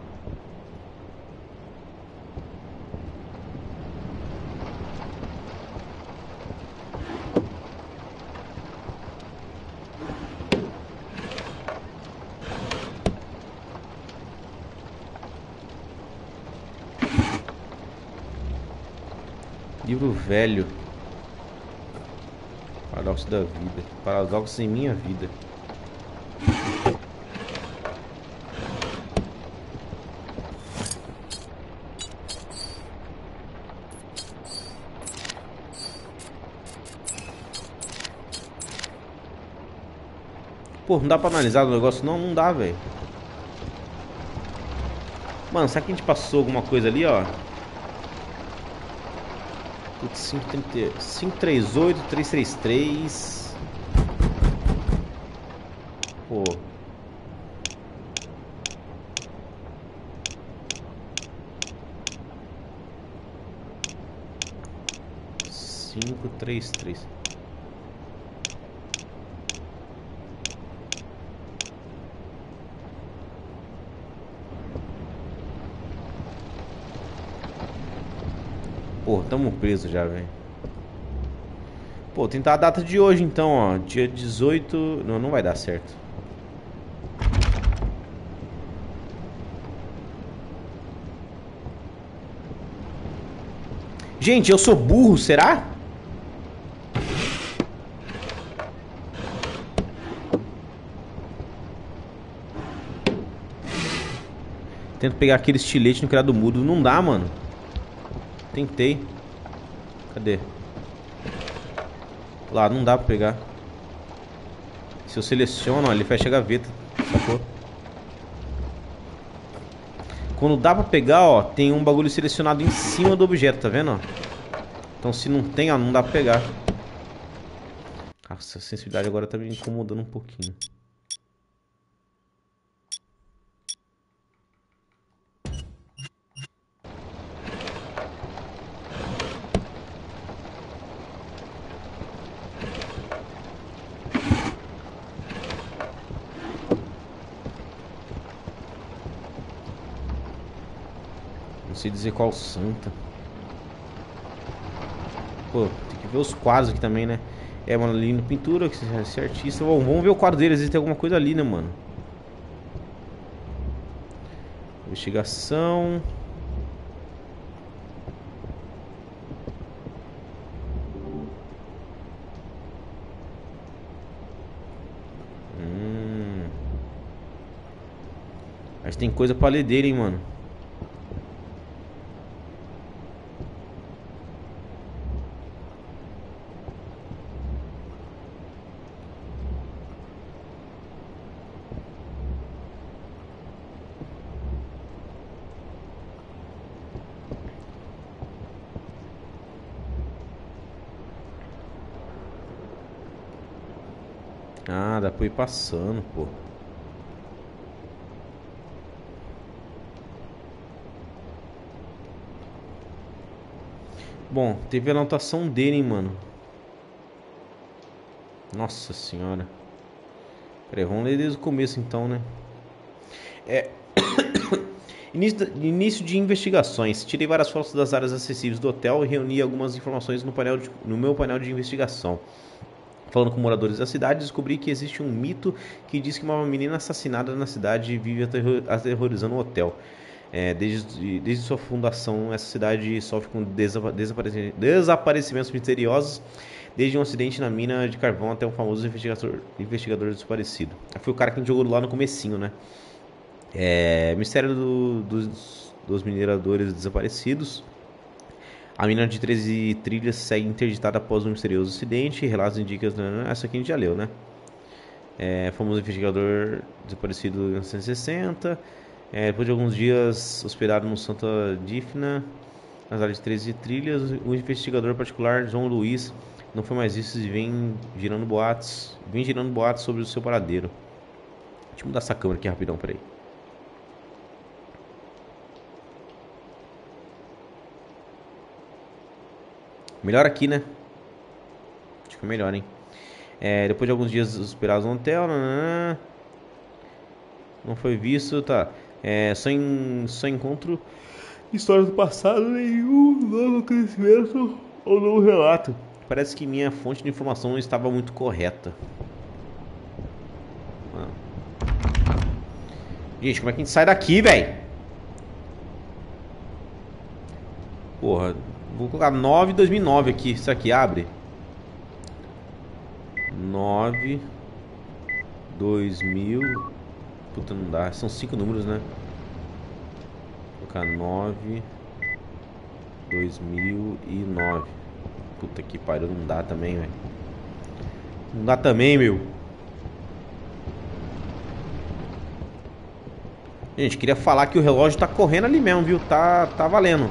Livro velho. Paradoxo da vida. Paradoxos em minha vida. Pô, não dá pra analisar o negócio? Não, não dá, velho. Mano, será que a gente passou alguma coisa ali, ó? cinco três oito, três três três. Pô. cinco três três. Pô, tamo preso já, velho. Pô, tentar a data de hoje então, ó. Dia dezoito. Não, não vai dar certo. Gente, eu sou burro, será? Tento pegar aquele estilete no criado mudo. Não dá, mano. Tentei. Cadê? Lá, não dá pra pegar. Se eu seleciono, ó, ele fecha a gaveta. Sacou? Quando dá pra pegar, ó, tem um bagulho selecionado em cima do objeto, tá vendo? Ó? Então se não tem, ó, não dá pra pegar. Nossa, a sensibilidade agora tá me incomodando um pouquinho. Não sei dizer qual santa. Pô, tem que ver os quadros aqui também, né? É, mano, ali no pintura, que esse artista. Bom, vamos ver o quadro dele, às vezes tem alguma coisa ali, né, mano? Investigação. Hum. Mas tem coisa pra ler dele, hein, mano. Ah, dá pra ir passando, pô. Bom, teve a anotação dele, hein, mano. Nossa senhora. Pera aí, vamos ler desde o começo então, né? É... Início, início de investigações. Tirei várias fotos das áreas acessíveis do hotel e reuni algumas informações no, painel de, no meu painel de investigação. Falando com moradores da cidade, descobri que existe um mito que diz que uma menina assassinada na cidade vive aterrorizando o hotel. É, desde, desde sua fundação, essa cidade sofre com desapa desapareci desaparecimentos misteriosos, desde um acidente na mina de carvão até um famoso investigador, investigador desaparecido. Foi o cara que a gente jogou lá no comecinho, né? É, mistério do, dos, dos mineradores desaparecidos. A mina de treze trilhas segue interditada após um misterioso acidente. Relatos indicam... Essa aqui a gente já leu, né? É, famoso investigador desaparecido em mil novecentos e sessenta. É, depois de alguns dias hospedado no Santa Difna, nas áreas de treze trilhas, o investigador particular João Luiz não foi mais visto e vem girando boatos, vem girando boatos sobre o seu paradeiro. Deixa eu mudar essa câmera aqui rapidão, peraí. Melhor aqui, né? Acho que é melhor, hein? É, depois de alguns dias hosperados no hotel, não, não foi visto, tá? É, só, em, só encontro histórias do passado, nenhum novo crescimento ou novo relato. Parece que minha fonte de informação não estava muito correta. Ah. Gente, como é que a gente sai daqui, velho? Porra, vou colocar nove dois mil e nove aqui. Isso aqui abre? nove dois mil. Puta, não dá. São cinco números, né? Vou colocar nove dois mil e nove. Puta que pariu, não dá também, velho. Não dá também, meu. Gente, queria falar que o relógio tá correndo ali mesmo, viu? Tá, tá valendo.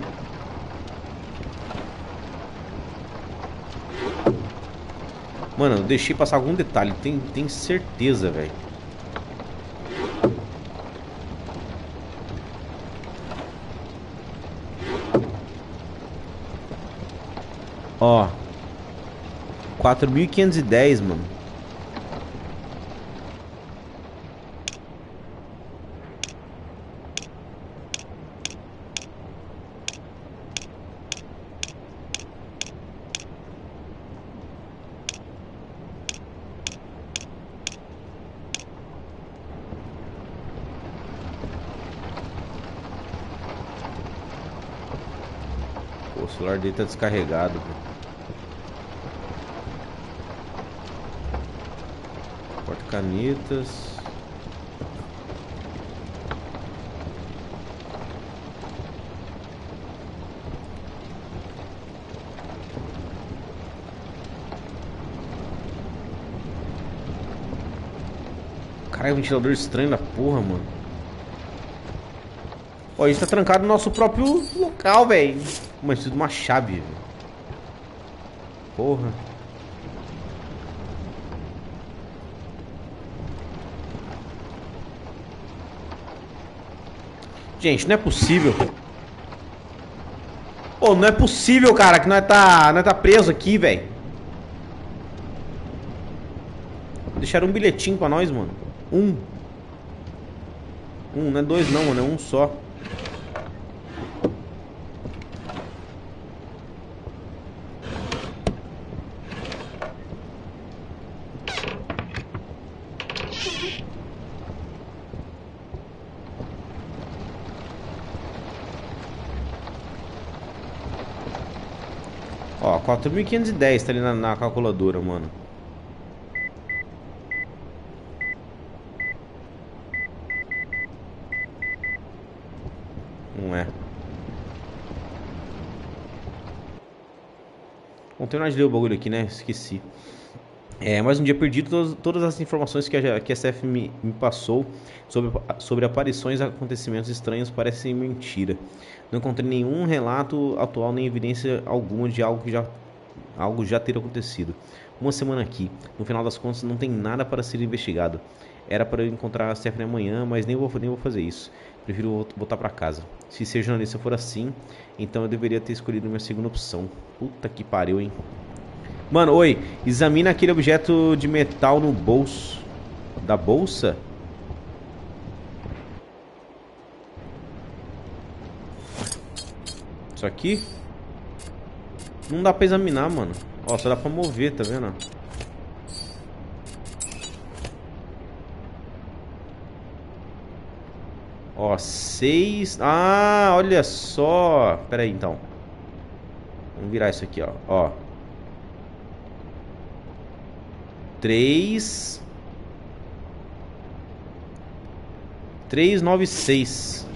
Mano, eu deixei passar algum detalhe. Tem, tem certeza, velho. Ó, quatro mil quinhentos e dez, mano. Pô, o celular dele tá descarregado, velho. Canetas. Caralho, um ventilador estranho da porra, mano. Ó, a gente tá trancado no nosso próprio local, velho. Mas preciso de uma chave, velho. Porra. Gente, não é possível. Pô, não é possível, cara, que nós tá, nós tá preso aqui, velho. Deixaram um bilhetinho pra nós, mano. Um. Um, não é dois não, mano, é um só. Ó, quatro mil quinhentos e dez tá ali na, na calculadora, mano. Não é. Bom, terminar de ler o bagulho aqui, né? Esqueci. É, mais um dia perdido. Todas, todas as informações que a, que a S F me, me passou sobre, sobre aparições e acontecimentos estranhos parecem mentira. Não encontrei nenhum relato atual nem evidência alguma de algo que já, algo já ter acontecido. Uma semana aqui, no final das contas, não tem nada para ser investigado. Era para eu encontrar a Stephanie amanhã, mas nem vou, nem vou fazer isso. Prefiro voltar para casa. Se ser jornalista for assim, então eu deveria ter escolhido minha segunda opção. Puta que pariu, hein? Mano, oi. Examina aquele objeto de metal no bolso. Da bolsa? Isso aqui? Não dá pra examinar, mano. Ó, só dá pra mover, tá vendo? Ó, seis... Ah, olha só. Pera aí, então. Vamos virar isso aqui, ó. Ó. Três... Três, nove, seis.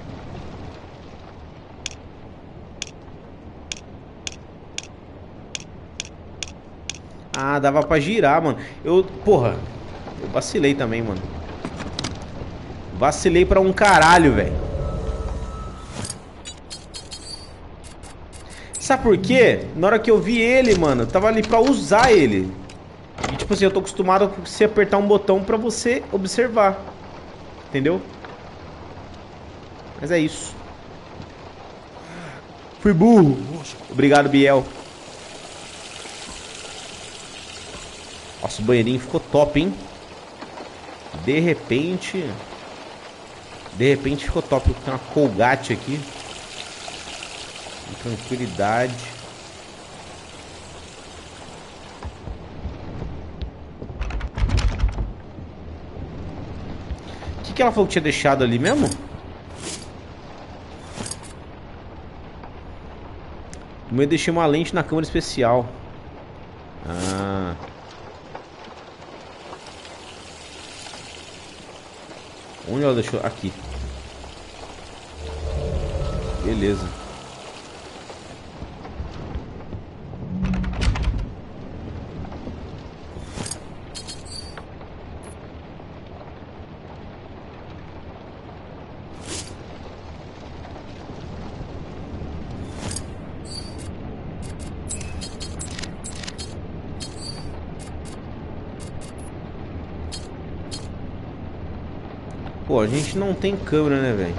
Ah, dava pra girar, mano. Eu... Porra. Eu vacilei também, mano. Vacilei pra um caralho, velho. Sabe por quê? Na hora que eu vi ele, mano, eu tava ali pra usar ele. E tipo assim, eu tô acostumado a você apertar um botão pra você observar. Entendeu? Mas é isso. Fui burro. Obrigado, Biel. Nossa, o banheirinho ficou top, hein? De repente... De repente ficou top. Tem uma Colgate aqui. Tranquilidade. O que, que ela falou que tinha deixado ali mesmo? Eu deixei uma lente na câmera especial. Ah. Onde ela deixou? Aqui. Beleza. Pô, a gente não tem câmera, né, velho?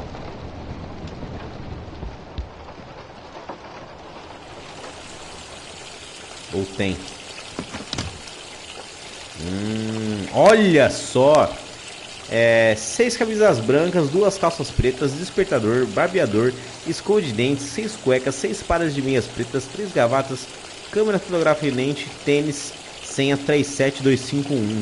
Ou tem? Hum, olha só! É, seis camisas brancas, duas calças pretas, despertador, barbeador, escova de dentes, seis cuecas, seis pares de meias pretas, três gravatas, câmera fotográfica e lente, tênis, senha três sete dois cinco um.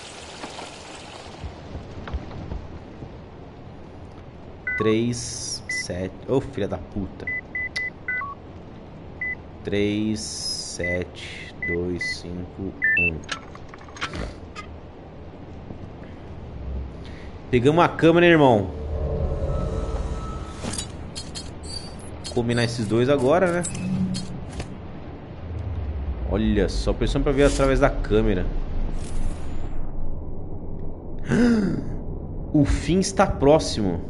três, sete... Ô, oh, filha da puta. três, sete, dois, cinco, um. Pegamos a câmera, irmão. Vou combinar esses dois agora, né? Olha só, pressão pra ver através da câmera. O fim está próximo.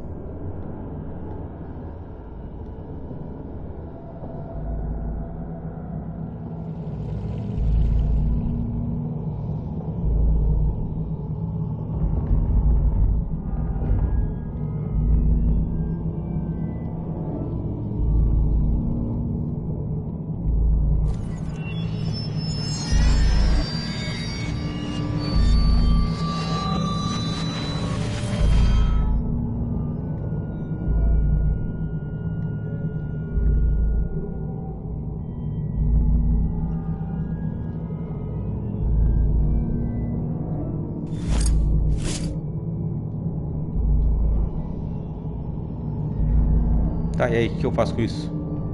Tá, e aí, o que eu faço com isso?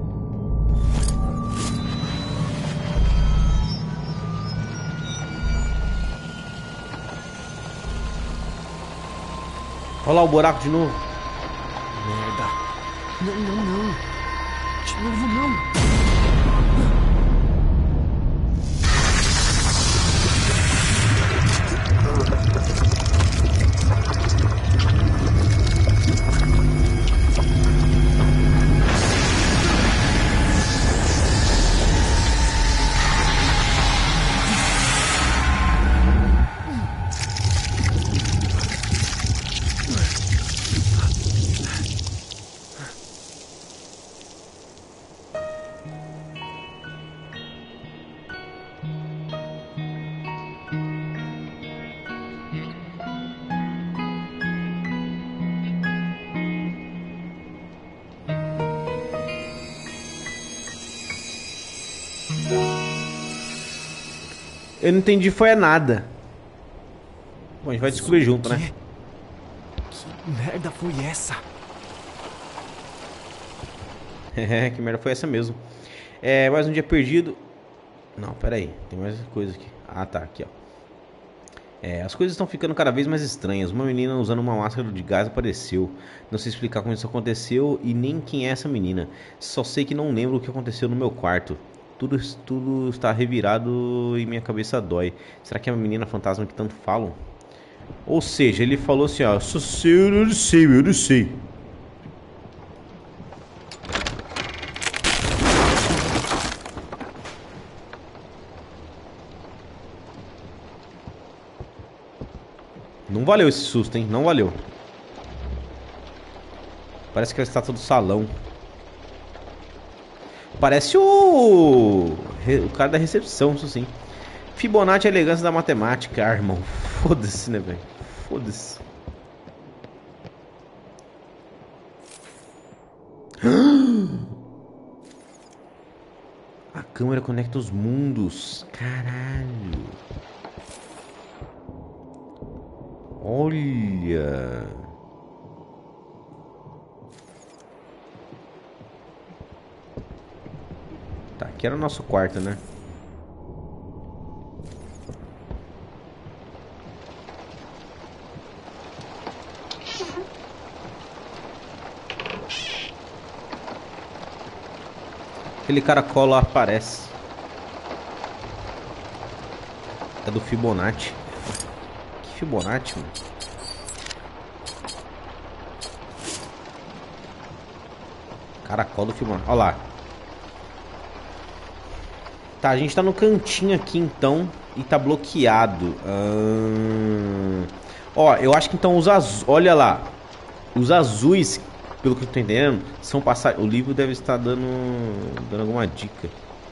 Olha lá o buraco de novo. Merda. Não, não, não. De novo, não. Eu não entendi, foi nada. Bom, a gente vai descobrir junto, né? Que merda foi essa? É, que merda foi essa mesmo. É, mais um dia perdido. Não, pera aí, tem mais coisa aqui. Ah, tá, aqui, ó. É, as coisas estão ficando cada vez mais estranhas. Uma menina usando uma máscara de gás apareceu. Não sei explicar como isso aconteceu e nem quem é essa menina. Só sei que não lembro o que aconteceu no meu quarto. Tudo, tudo está revirado e minha cabeça dói. Será que é uma menina fantasma que tanto falam? Ou seja, ele falou assim, ó, sou seu, eu não sei, eu não sei. Não valeu esse susto, hein? Não valeu. Parece que é a estátua do salão. Parece o... o cara da recepção, isso sim. Fibonacci é a elegância da matemática. Ah, irmão. Foda-se, né, velho? Foda-se. A câmera conecta os mundos. Caralho. Olha. Tá, aqui era o nosso quarto, né? Aquele caracol lá aparece. É do Fibonacci. Que Fibonacci, mano? Caracol do Fibonacci. Olha lá. Tá, a gente tá no cantinho aqui então. E tá bloqueado. Hum... Ó, eu acho que então os azuis. Olha lá. Os azuis, pelo que eu tô entendendo, são passagens. O livro deve estar dando. Dando alguma dica.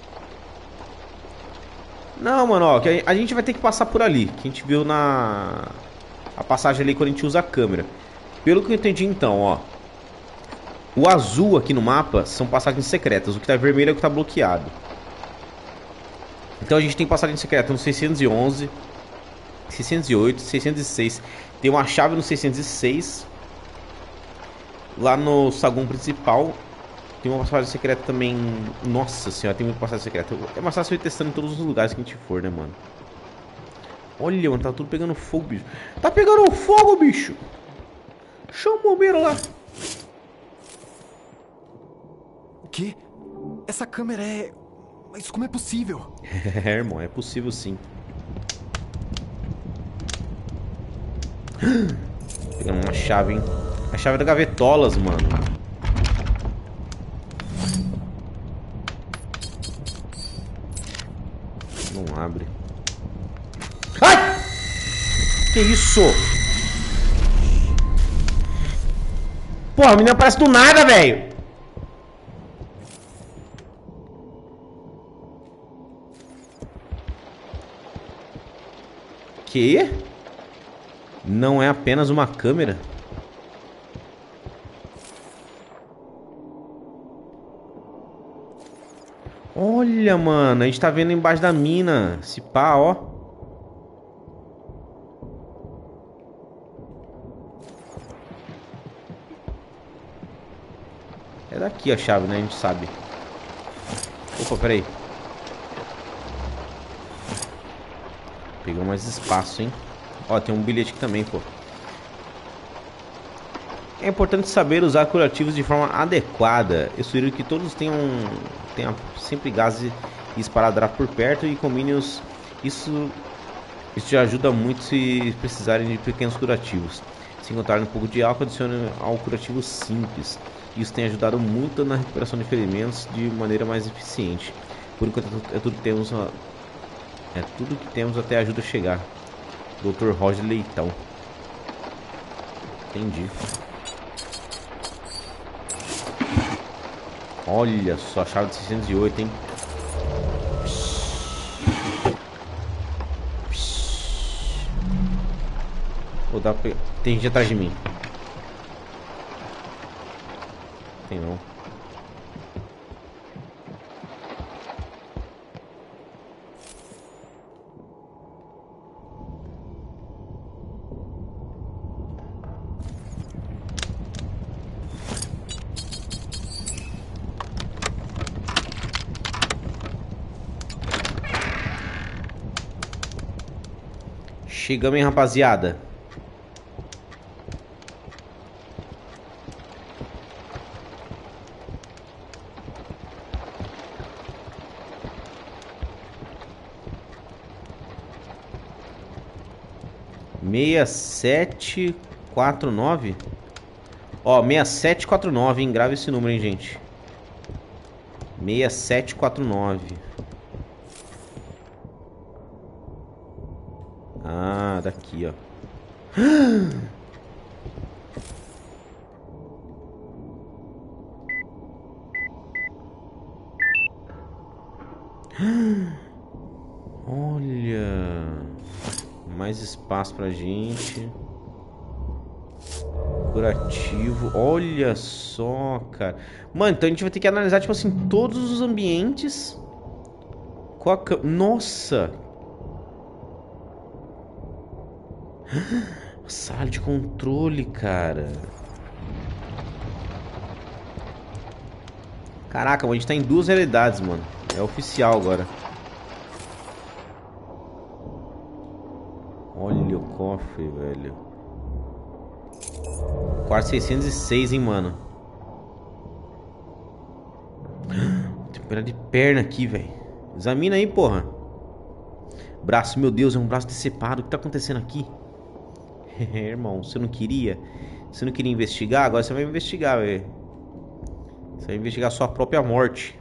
Não, mano, ó. Que a gente vai ter que passar por ali. Que a gente viu na. A passagem ali quando a gente usa a câmera. Pelo que eu entendi então, ó. O azul aqui no mapa são passagens secretas. O que tá vermelho é o que tá bloqueado. Então a gente tem passagem secreta no seiscentos e onze, seiscentos e oito, seiscentos e seis. Tem uma chave no seiscentos e seis. Lá no saguão principal tem uma passagem secreta também. Nossa senhora, tem muita passagem secreta. É mais fácil ir testando em todos os lugares que a gente for, né, mano? Olha, mano, tá tudo pegando fogo, bicho. Tá pegando fogo, bicho. Chama o bombeiro lá. O quê? Essa câmera é... Mas como é possível? É, irmão, é possível sim. Pegando uma chave, hein? A chave da gavetolas, mano. Não abre. Ai! Que isso? Porra, a menina aparece do nada, velho. Que? Não é apenas uma câmera? Olha, mano, a gente tá vendo embaixo da mina. Se pá, ó. É daqui a chave, né? A gente sabe. Opa, peraí. Pegou mais espaço, hein? Ó, tem um bilhete aqui também, pô. É importante saber usar curativos de forma adequada. Eu sugiro que todos tenham, tenham sempre gás e esparadrapo por perto e combine-os. Isso, isso já ajuda muito se precisarem de pequenos curativos. Se encontrar um pouco de álcool, adicione ao curativo simples. Isso tem ajudado muito na recuperação de ferimentos de maneira mais eficiente. Por enquanto é tudo que temos, é tudo que temos até a ajuda chegar. doutor Roger Leitão. Entendi. Olha só, a chave de seiscentos e oito, hein? Vou dar pra... Tem gente atrás de mim. Tem não. Chegamos, hein, rapaziada. seis sete quatro nove. Ó, seis sete quatro nove, hein? Grava esse número, hein, gente. seis sete quatro nove. Ah, daqui, ó. Olha. Mais espaço pra gente. Curativo. Olha só, cara. Mano, então a gente vai ter que analisar, tipo assim, todos os ambientes. Com a cam... Nossa! Sala de controle, cara. Caraca, a gente tá em duas realidades, mano. É oficial agora. Olha o cofre, velho. Quarto seiscentos e seis, hein, mano. Tem perna de perna aqui, velho. Examina aí, porra. Braço, meu Deus, é um braço decepado. O que tá acontecendo aqui? Irmão, você não queria? Você não queria investigar? Agora você vai investigar, velho. Você vai investigar a sua própria morte.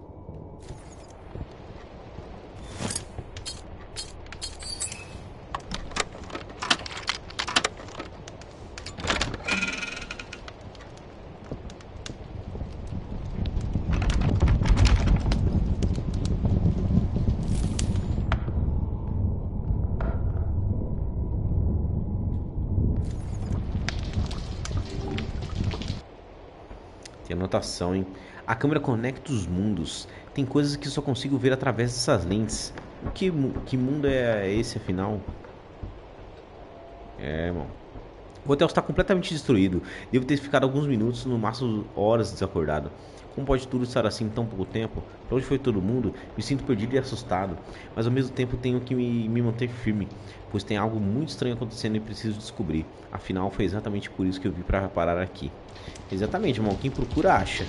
Anotação, hein? A câmera conecta os mundos. Tem coisas que só consigo ver através dessas lentes. O que, que mundo é esse, afinal? É, irmão. O hotel está completamente destruído. Devo ter ficado alguns minutos, no máximo horas, desacordado. Como pode tudo estar assim em tão pouco tempo? Pra onde foi todo mundo? Me sinto perdido e assustado. Mas ao mesmo tempo tenho que me, me manter firme, pois tem algo muito estranho acontecendo e preciso descobrir. Afinal, foi exatamente por isso que eu vim para parar aqui. Exatamente, irmão. Quem procura, acha.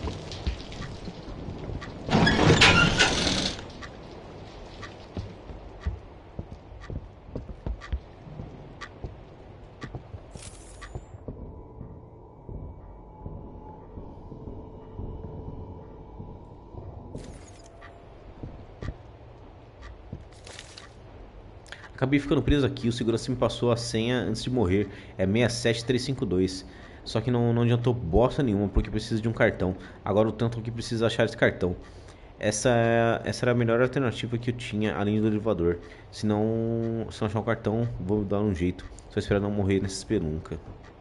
Acabei ficando preso aqui. O segurança me passou a senha antes de morrer. É seis sete três cinco dois. Só que não, não adiantou bosta nenhuma, porque precisa de um cartão. Agora o tanto que precisa achar esse cartão. Essa, essa era a melhor alternativa que eu tinha, além do elevador. Se não, se não achar o cartão, vou dar um jeito. Só esperar não morrer nessa espelunca.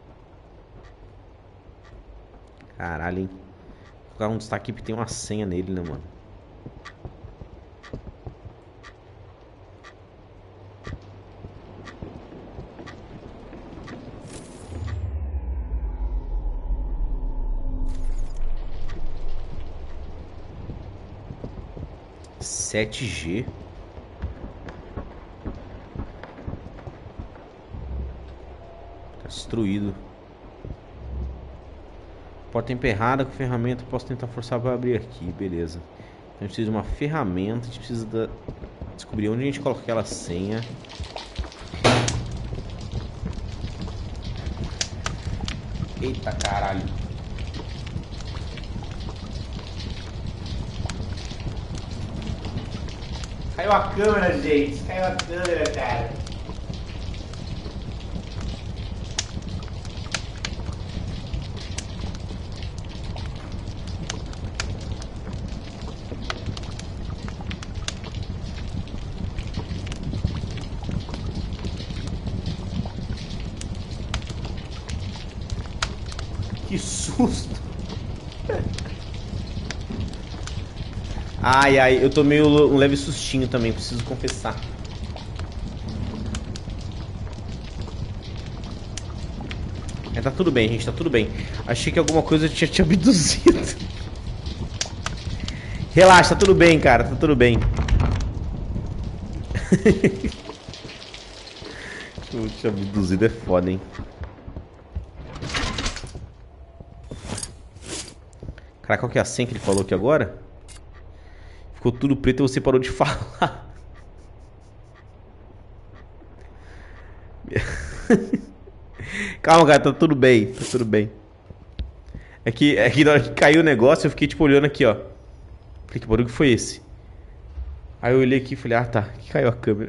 Caralho, hein? Vou colocar um destaque porque tem uma senha nele, né, mano? sete G. Tá destruído. Porta emperrada com ferramenta. Posso tentar forçar para abrir aqui. Beleza. Então a gente precisa de uma ferramenta. A gente precisa da... descobrir onde a gente coloca aquela senha. Eita caralho. Caiu a câmera, gente. Caiu a câmera, cara. Que susto. Ai, ai, eu tomei um leve sustinho também, preciso confessar. É, tá tudo bem, gente, tá tudo bem. Achei que alguma coisa tinha te abduzido. Relaxa, tá tudo bem, cara, tá tudo bem. Poxa, abduzido é foda, hein? Cara, qual que é a senha que ele falou aqui agora? Ficou tudo preto e você parou de falar. Calma, cara, tá tudo bem, tá tudo bem. É que, é que na hora que caiu o negócio, eu fiquei tipo olhando aqui, ó. Falei, que barulho que foi esse? Aí eu olhei aqui e falei, ah tá, que caiu a câmera.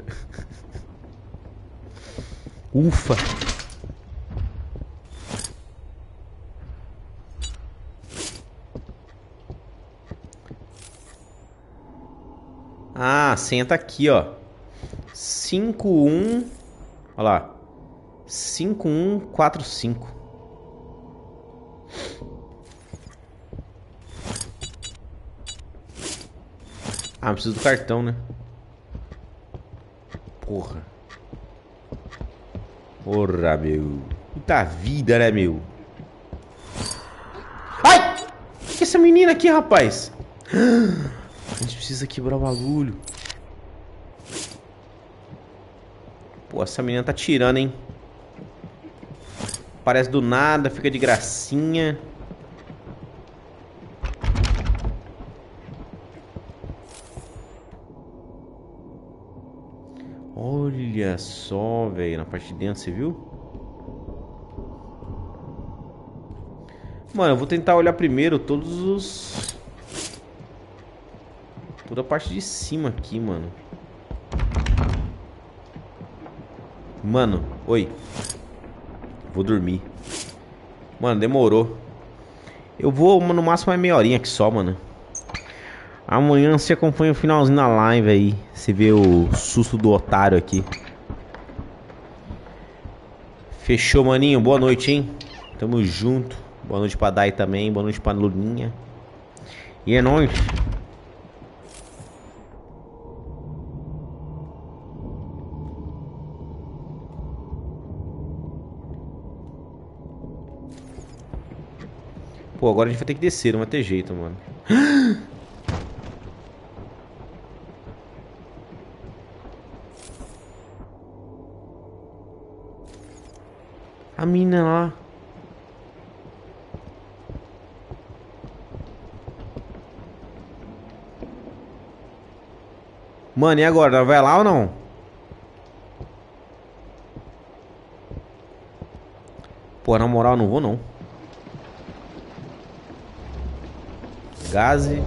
Ufa! Ah, a senha tá aqui, ó. cinco um. Olha lá. cinco um quatro cinco. Ah, preciso do cartão, né? Porra. Porra, meu. Puta vida, né, meu? Ai! O que é essa menina aqui, rapaz? A gente precisa quebrar o bagulho. Pô, essa menina tá tirando, hein? Parece do nada, fica de gracinha. Olha só, velho, na parte de dentro, você viu? Mano, eu vou tentar olhar primeiro todos os... Toda a parte de cima aqui, mano. Mano, oi. Vou dormir. Mano, demorou. Eu vou no máximo é meia horinha aqui só, mano. Amanhã você acompanha o finalzinho da live aí. Você vê o susto do otário aqui. Fechou, maninho. Boa noite, hein? Tamo junto. Boa noite pra Dai também. Boa noite pra Lulinha. E é nóis. Pô, agora a gente vai ter que descer. Não vai ter jeito, mano. A mina lá. Mano, e agora? Vai lá ou não? Pô, na moral, não vou não. Gaze.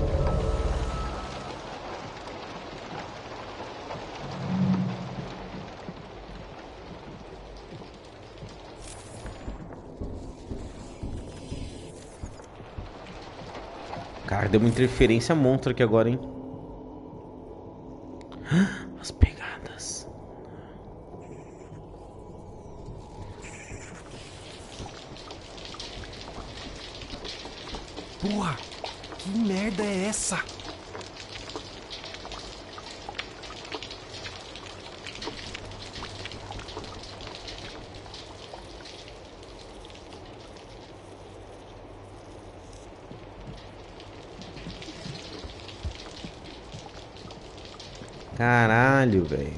Cara, deu uma interferência monstra aqui agora, hein? As pegadas. Porra! Que merda é essa? Caralho, velho.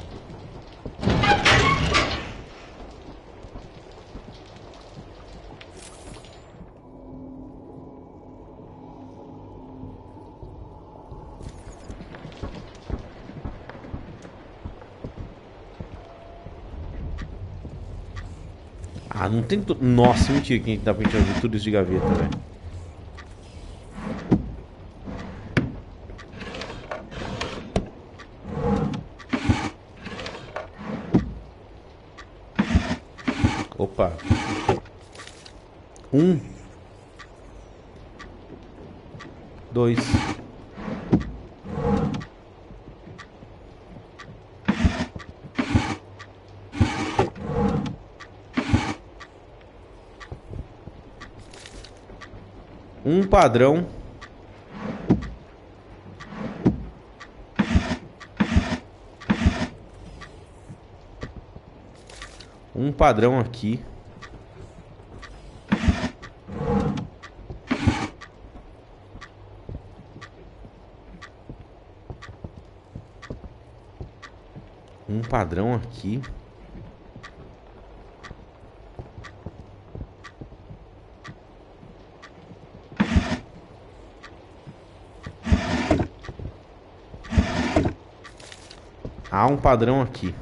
Ah, não tem... To... Nossa, mentira que dá pra gente ouvir tudo isso de gaveta, velho. Opa. Um. Dois. Um padrão. Um padrão aqui. Um padrão aqui. Há um padrão aqui.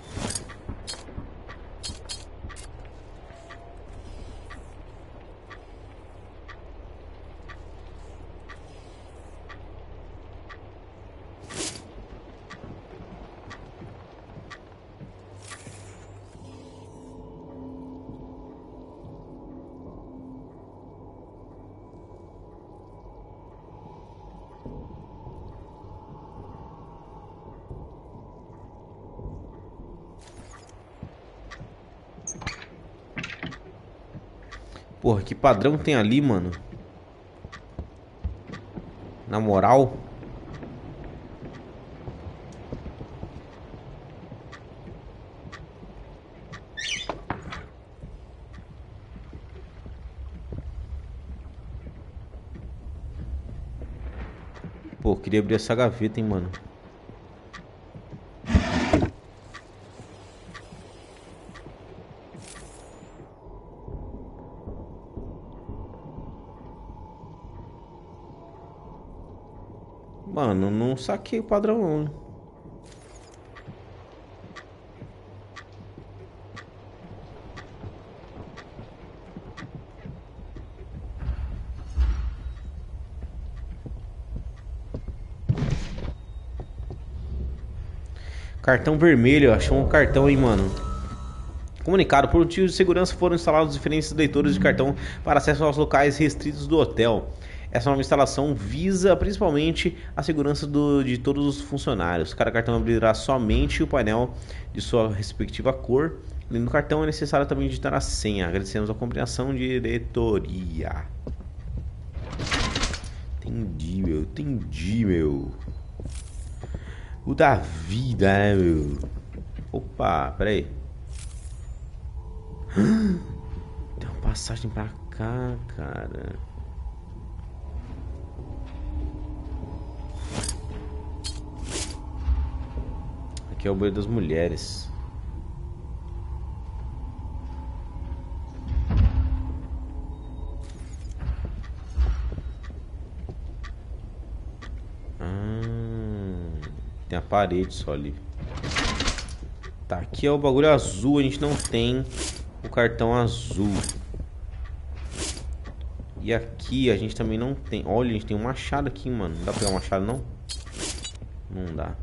Porra, que padrão tem ali, mano? Na moral. Pô, queria abrir essa gaveta, hein, mano. Mano, não saquei o padrão não. Cartão vermelho, achou um cartão aí, mano. Comunicado, por motivos de segurança foram instalados diferentes leitores de cartão para acesso aos locais restritos do hotel. Essa nova instalação visa principalmente a segurança do, de todos os funcionários. Cada cartão abrirá somente o painel de sua respectiva cor. Além do cartão, é necessário também digitar a senha. Agradecemos a compreensão, diretoria. Entendi, meu. Entendi, meu. O da vida, né, meu? Opa, peraí. Tem uma passagem pra cá, cara. Aqui é o banheiro das mulheres. Ah, tem a parede só ali. Tá, aqui é o bagulho azul. A gente não tem o cartão azul. E aqui a gente também não tem. Olha, a gente tem um machado aqui, mano. Não dá pra pegar um machado, não? Não dá.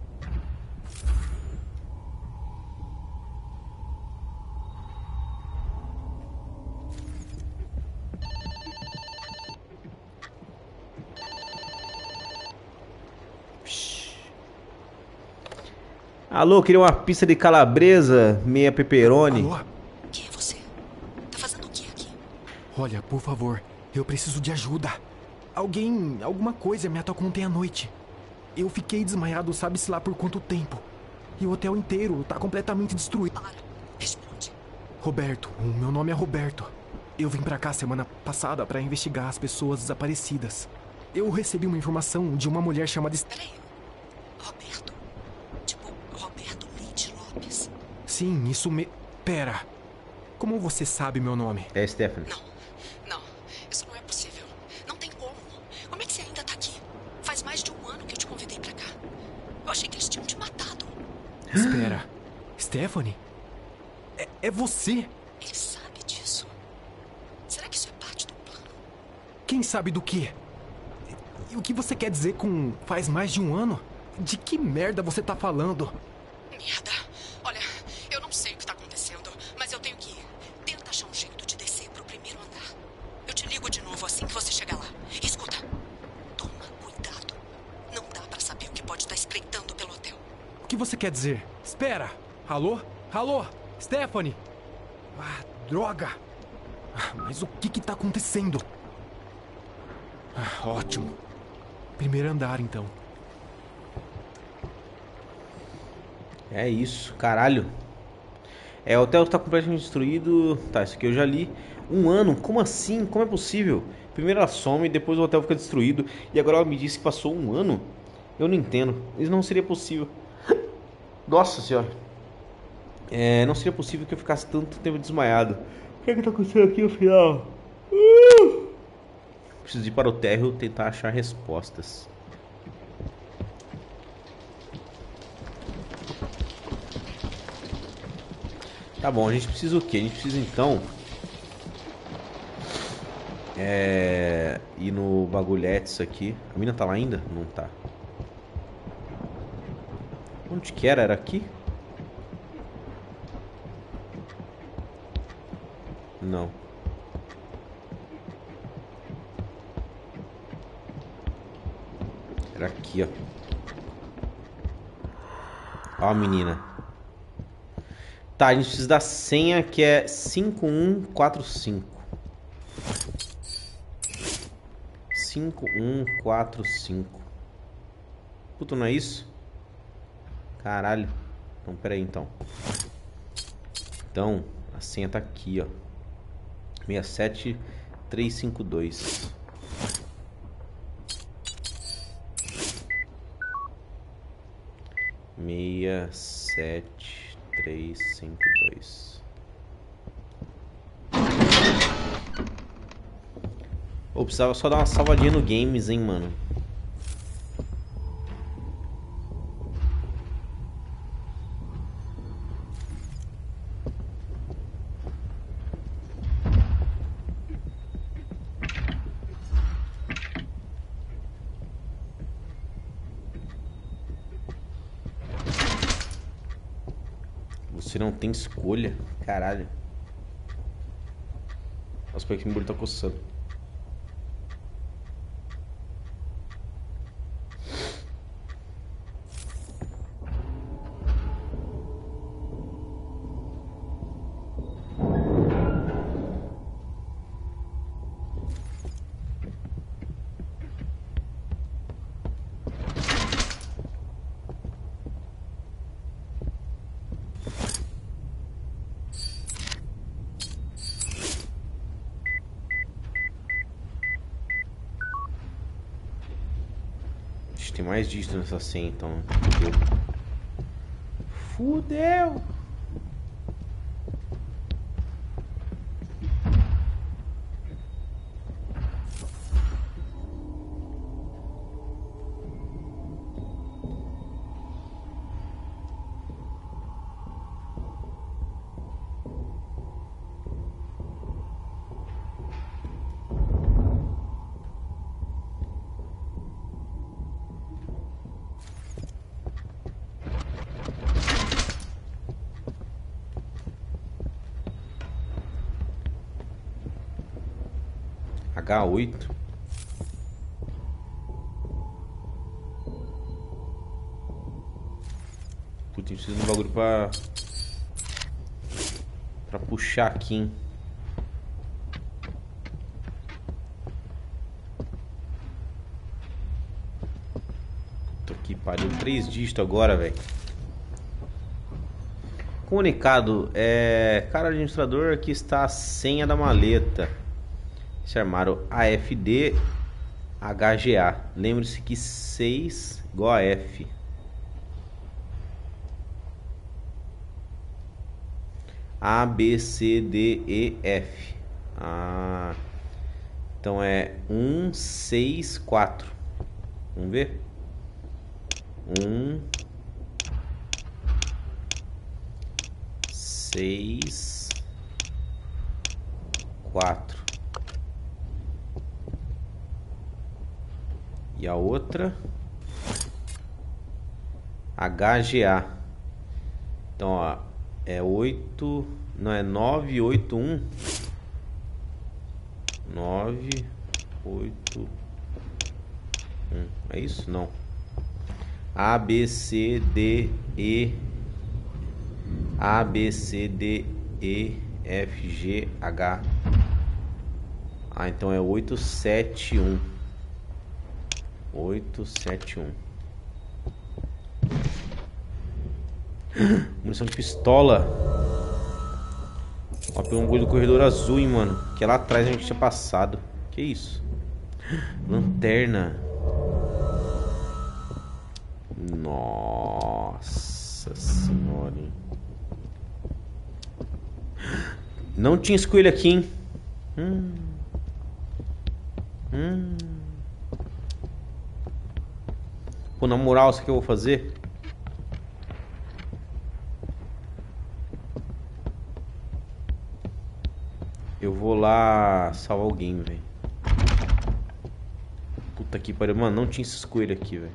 Alô, queria uma pizza de calabresa, meia pepperoni. Alô? Quem é você? Tá fazendo o que aqui? Olha, por favor, eu preciso de ajuda. Alguém, alguma coisa me atacou ontem à noite. Eu fiquei desmaiado, sabe-se lá por quanto tempo. E o hotel inteiro tá completamente destruído. Para, responde. Roberto, o meu nome é Roberto. Eu vim pra cá semana passada pra investigar as pessoas desaparecidas. Eu recebi uma informação de uma mulher chamada... Peraí. Roberto? Tipo, Roberto Leite Lopes? Sim, isso me... Pera. Como você sabe meu nome? É Stephanie. Não, não. Isso não é possível. Não tem como. Como é que você ainda tá aqui? Faz mais de um ano que eu te convidei pra cá. Eu achei que eles tinham te matado. Espera. Stephanie? É, é você? Ele sabe disso. Será que isso é parte do plano? Quem sabe do quê? E o que você quer dizer com faz mais de um ano? De que merda você tá falando? Merda. Olha, eu não sei o que tá acontecendo, mas eu tenho que ir. Tenta achar um jeito de descer pro primeiro andar. Eu te ligo de novo assim que você chegar lá. Escuta, toma cuidado. Não dá pra saber o que pode estar espreitando pelo hotel. O que você quer dizer? Espera! Alô? Alô? Stephanie? Ah, droga! Ah, mas o que que tá acontecendo? Ah, ótimo. Primeiro andar, então. É isso, caralho. É, o hotel tá completamente destruído. Tá, isso aqui eu já li. Um ano? Como assim? Como é possível? Primeiro ela some, depois o hotel fica destruído. E agora ela me disse que passou um ano? Eu não entendo. Isso não seria possível. Nossa senhora. É, não seria possível que eu ficasse tanto tempo desmaiado. O que é que tá acontecendo aqui no final? Uh! Preciso ir para o térreo tentar achar respostas. Tá bom, a gente precisa o quê? A gente precisa então... É... ir no bagulhetes aqui. A mina tá lá ainda? Não tá. Onde que era? Era aqui? Não. Era aqui, ó. Ó a menina. Tá, a gente precisa da senha que é cinco um quatro cinco. cinco um quatro cinco. Puta, não é isso? Caralho. Então, pera aí, então. Então, a senha tá aqui, ó. seis sete três cinco dois. seis sete três cinco dois. Pô, precisava só dar uma salvadinha no games, hein, mano. Você não tem escolha? Caralho. Nossa, foi que meu olho tá coçando. Tem mais dígito nessa senha, então. Fudeu. Fudeu. H oito. Putz, preciso de um bagulho pra... pra puxar aqui, hein? Puta que pariu. Três dígitos agora, velho. Comunicado. É... Cara, administrador, aqui está a senha da maleta. Esse armário A F D H G A. Lembre-se que seis igual a F. A, B, C, D, E, F. Ah, então é um, seis, quatro. Vamos ver? um, seis, quatro. E a outra H G A. Então, ó, é oito, não é nove oito um. nove oito um. É isso? Não. A B C D E A B C D E F G H. Ah, então é oito sete um. oito sete um. Munição de pistola. Ó, pegou um bagulho do corredor azul, hein, mano. Que lá atrás a gente tinha passado. Que isso? Lanterna. Nossa senhora, hein? Não tinha escolha aqui, hein? Hum. Hum. Pô, na moral, isso que eu vou fazer? Eu vou lá salvar alguém, velho. Puta que pariu. Mano, não tinha esses coelhos aqui, velho.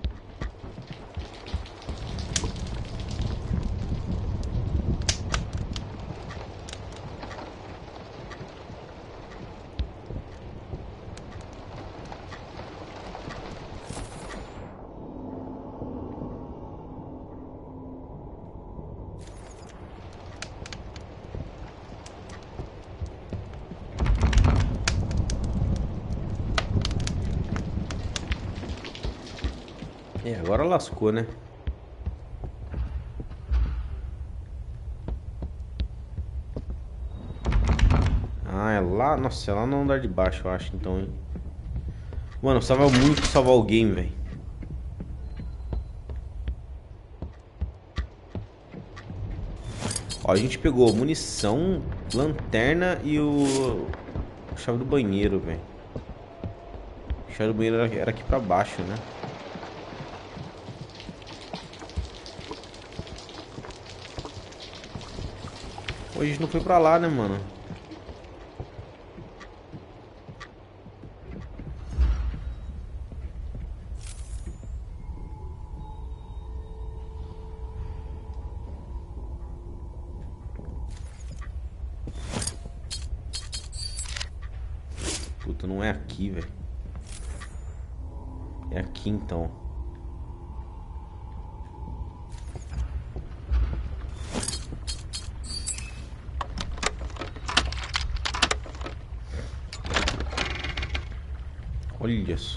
É, agora lascou, né? Ah, é lá... Nossa, é lá no andar de baixo, eu acho, então, hein? Mano, precisava muito salvar o game, velho. Ó, a gente pegou munição, lanterna e o... a chave do banheiro, velho. A chave do banheiro era aqui pra baixo, né? Hoje a gente não foi pra lá, né, mano? Puta, não é aqui, velho. É aqui, então. Olha só.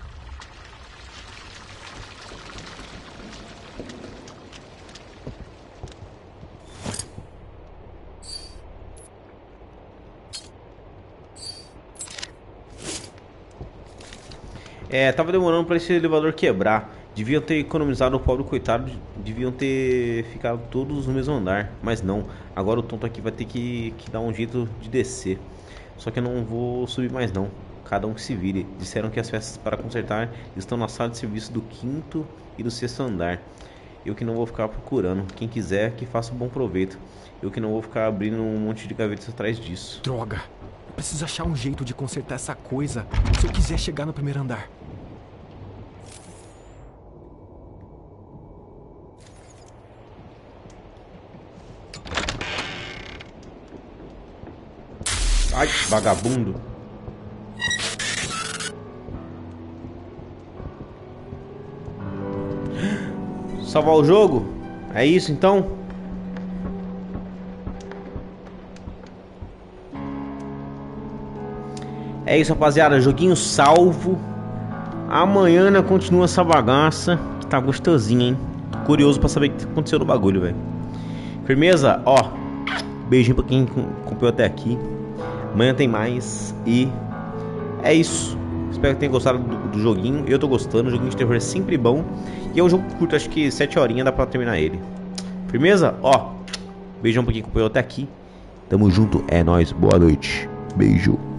É, tava demorando pra esse elevador quebrar. Deviam ter economizado o pobre coitado. Deviam ter ficado todos no mesmo andar. Mas não. Agora o tonto aqui vai ter que, que dar um jeito de descer. Só que eu não vou subir mais não. Cada um que se vire. Disseram que as peças para consertar estão na sala de serviço do quinto e do sexto andar. Eu que não vou ficar procurando. Quem quiser que faça um bom proveito. Eu que não vou ficar abrindo um monte de gavetas atrás disso. Droga. Eu preciso achar um jeito de consertar essa coisa se eu quiser chegar no primeiro andar. Ai, vagabundo. Salvar o jogo? É isso então? É isso, rapaziada. Joguinho salvo. Amanhã né, continua essa bagaça. Que tá gostosinha, hein? Curioso pra saber o que aconteceu no bagulho, velho. Firmeza? Ó. Beijinho pra quem acompanhou até aqui. Amanhã tem mais. E é isso. Espero que tenham gostado do, do joguinho. Eu tô gostando. O joguinho de terror é sempre bom. E é um jogo curto. Acho que sete horinhas dá pra terminar ele. Firmeza? Ó. Beijão pra quem acompanhou até aqui. Tamo junto. É nóis. Boa noite. Beijo.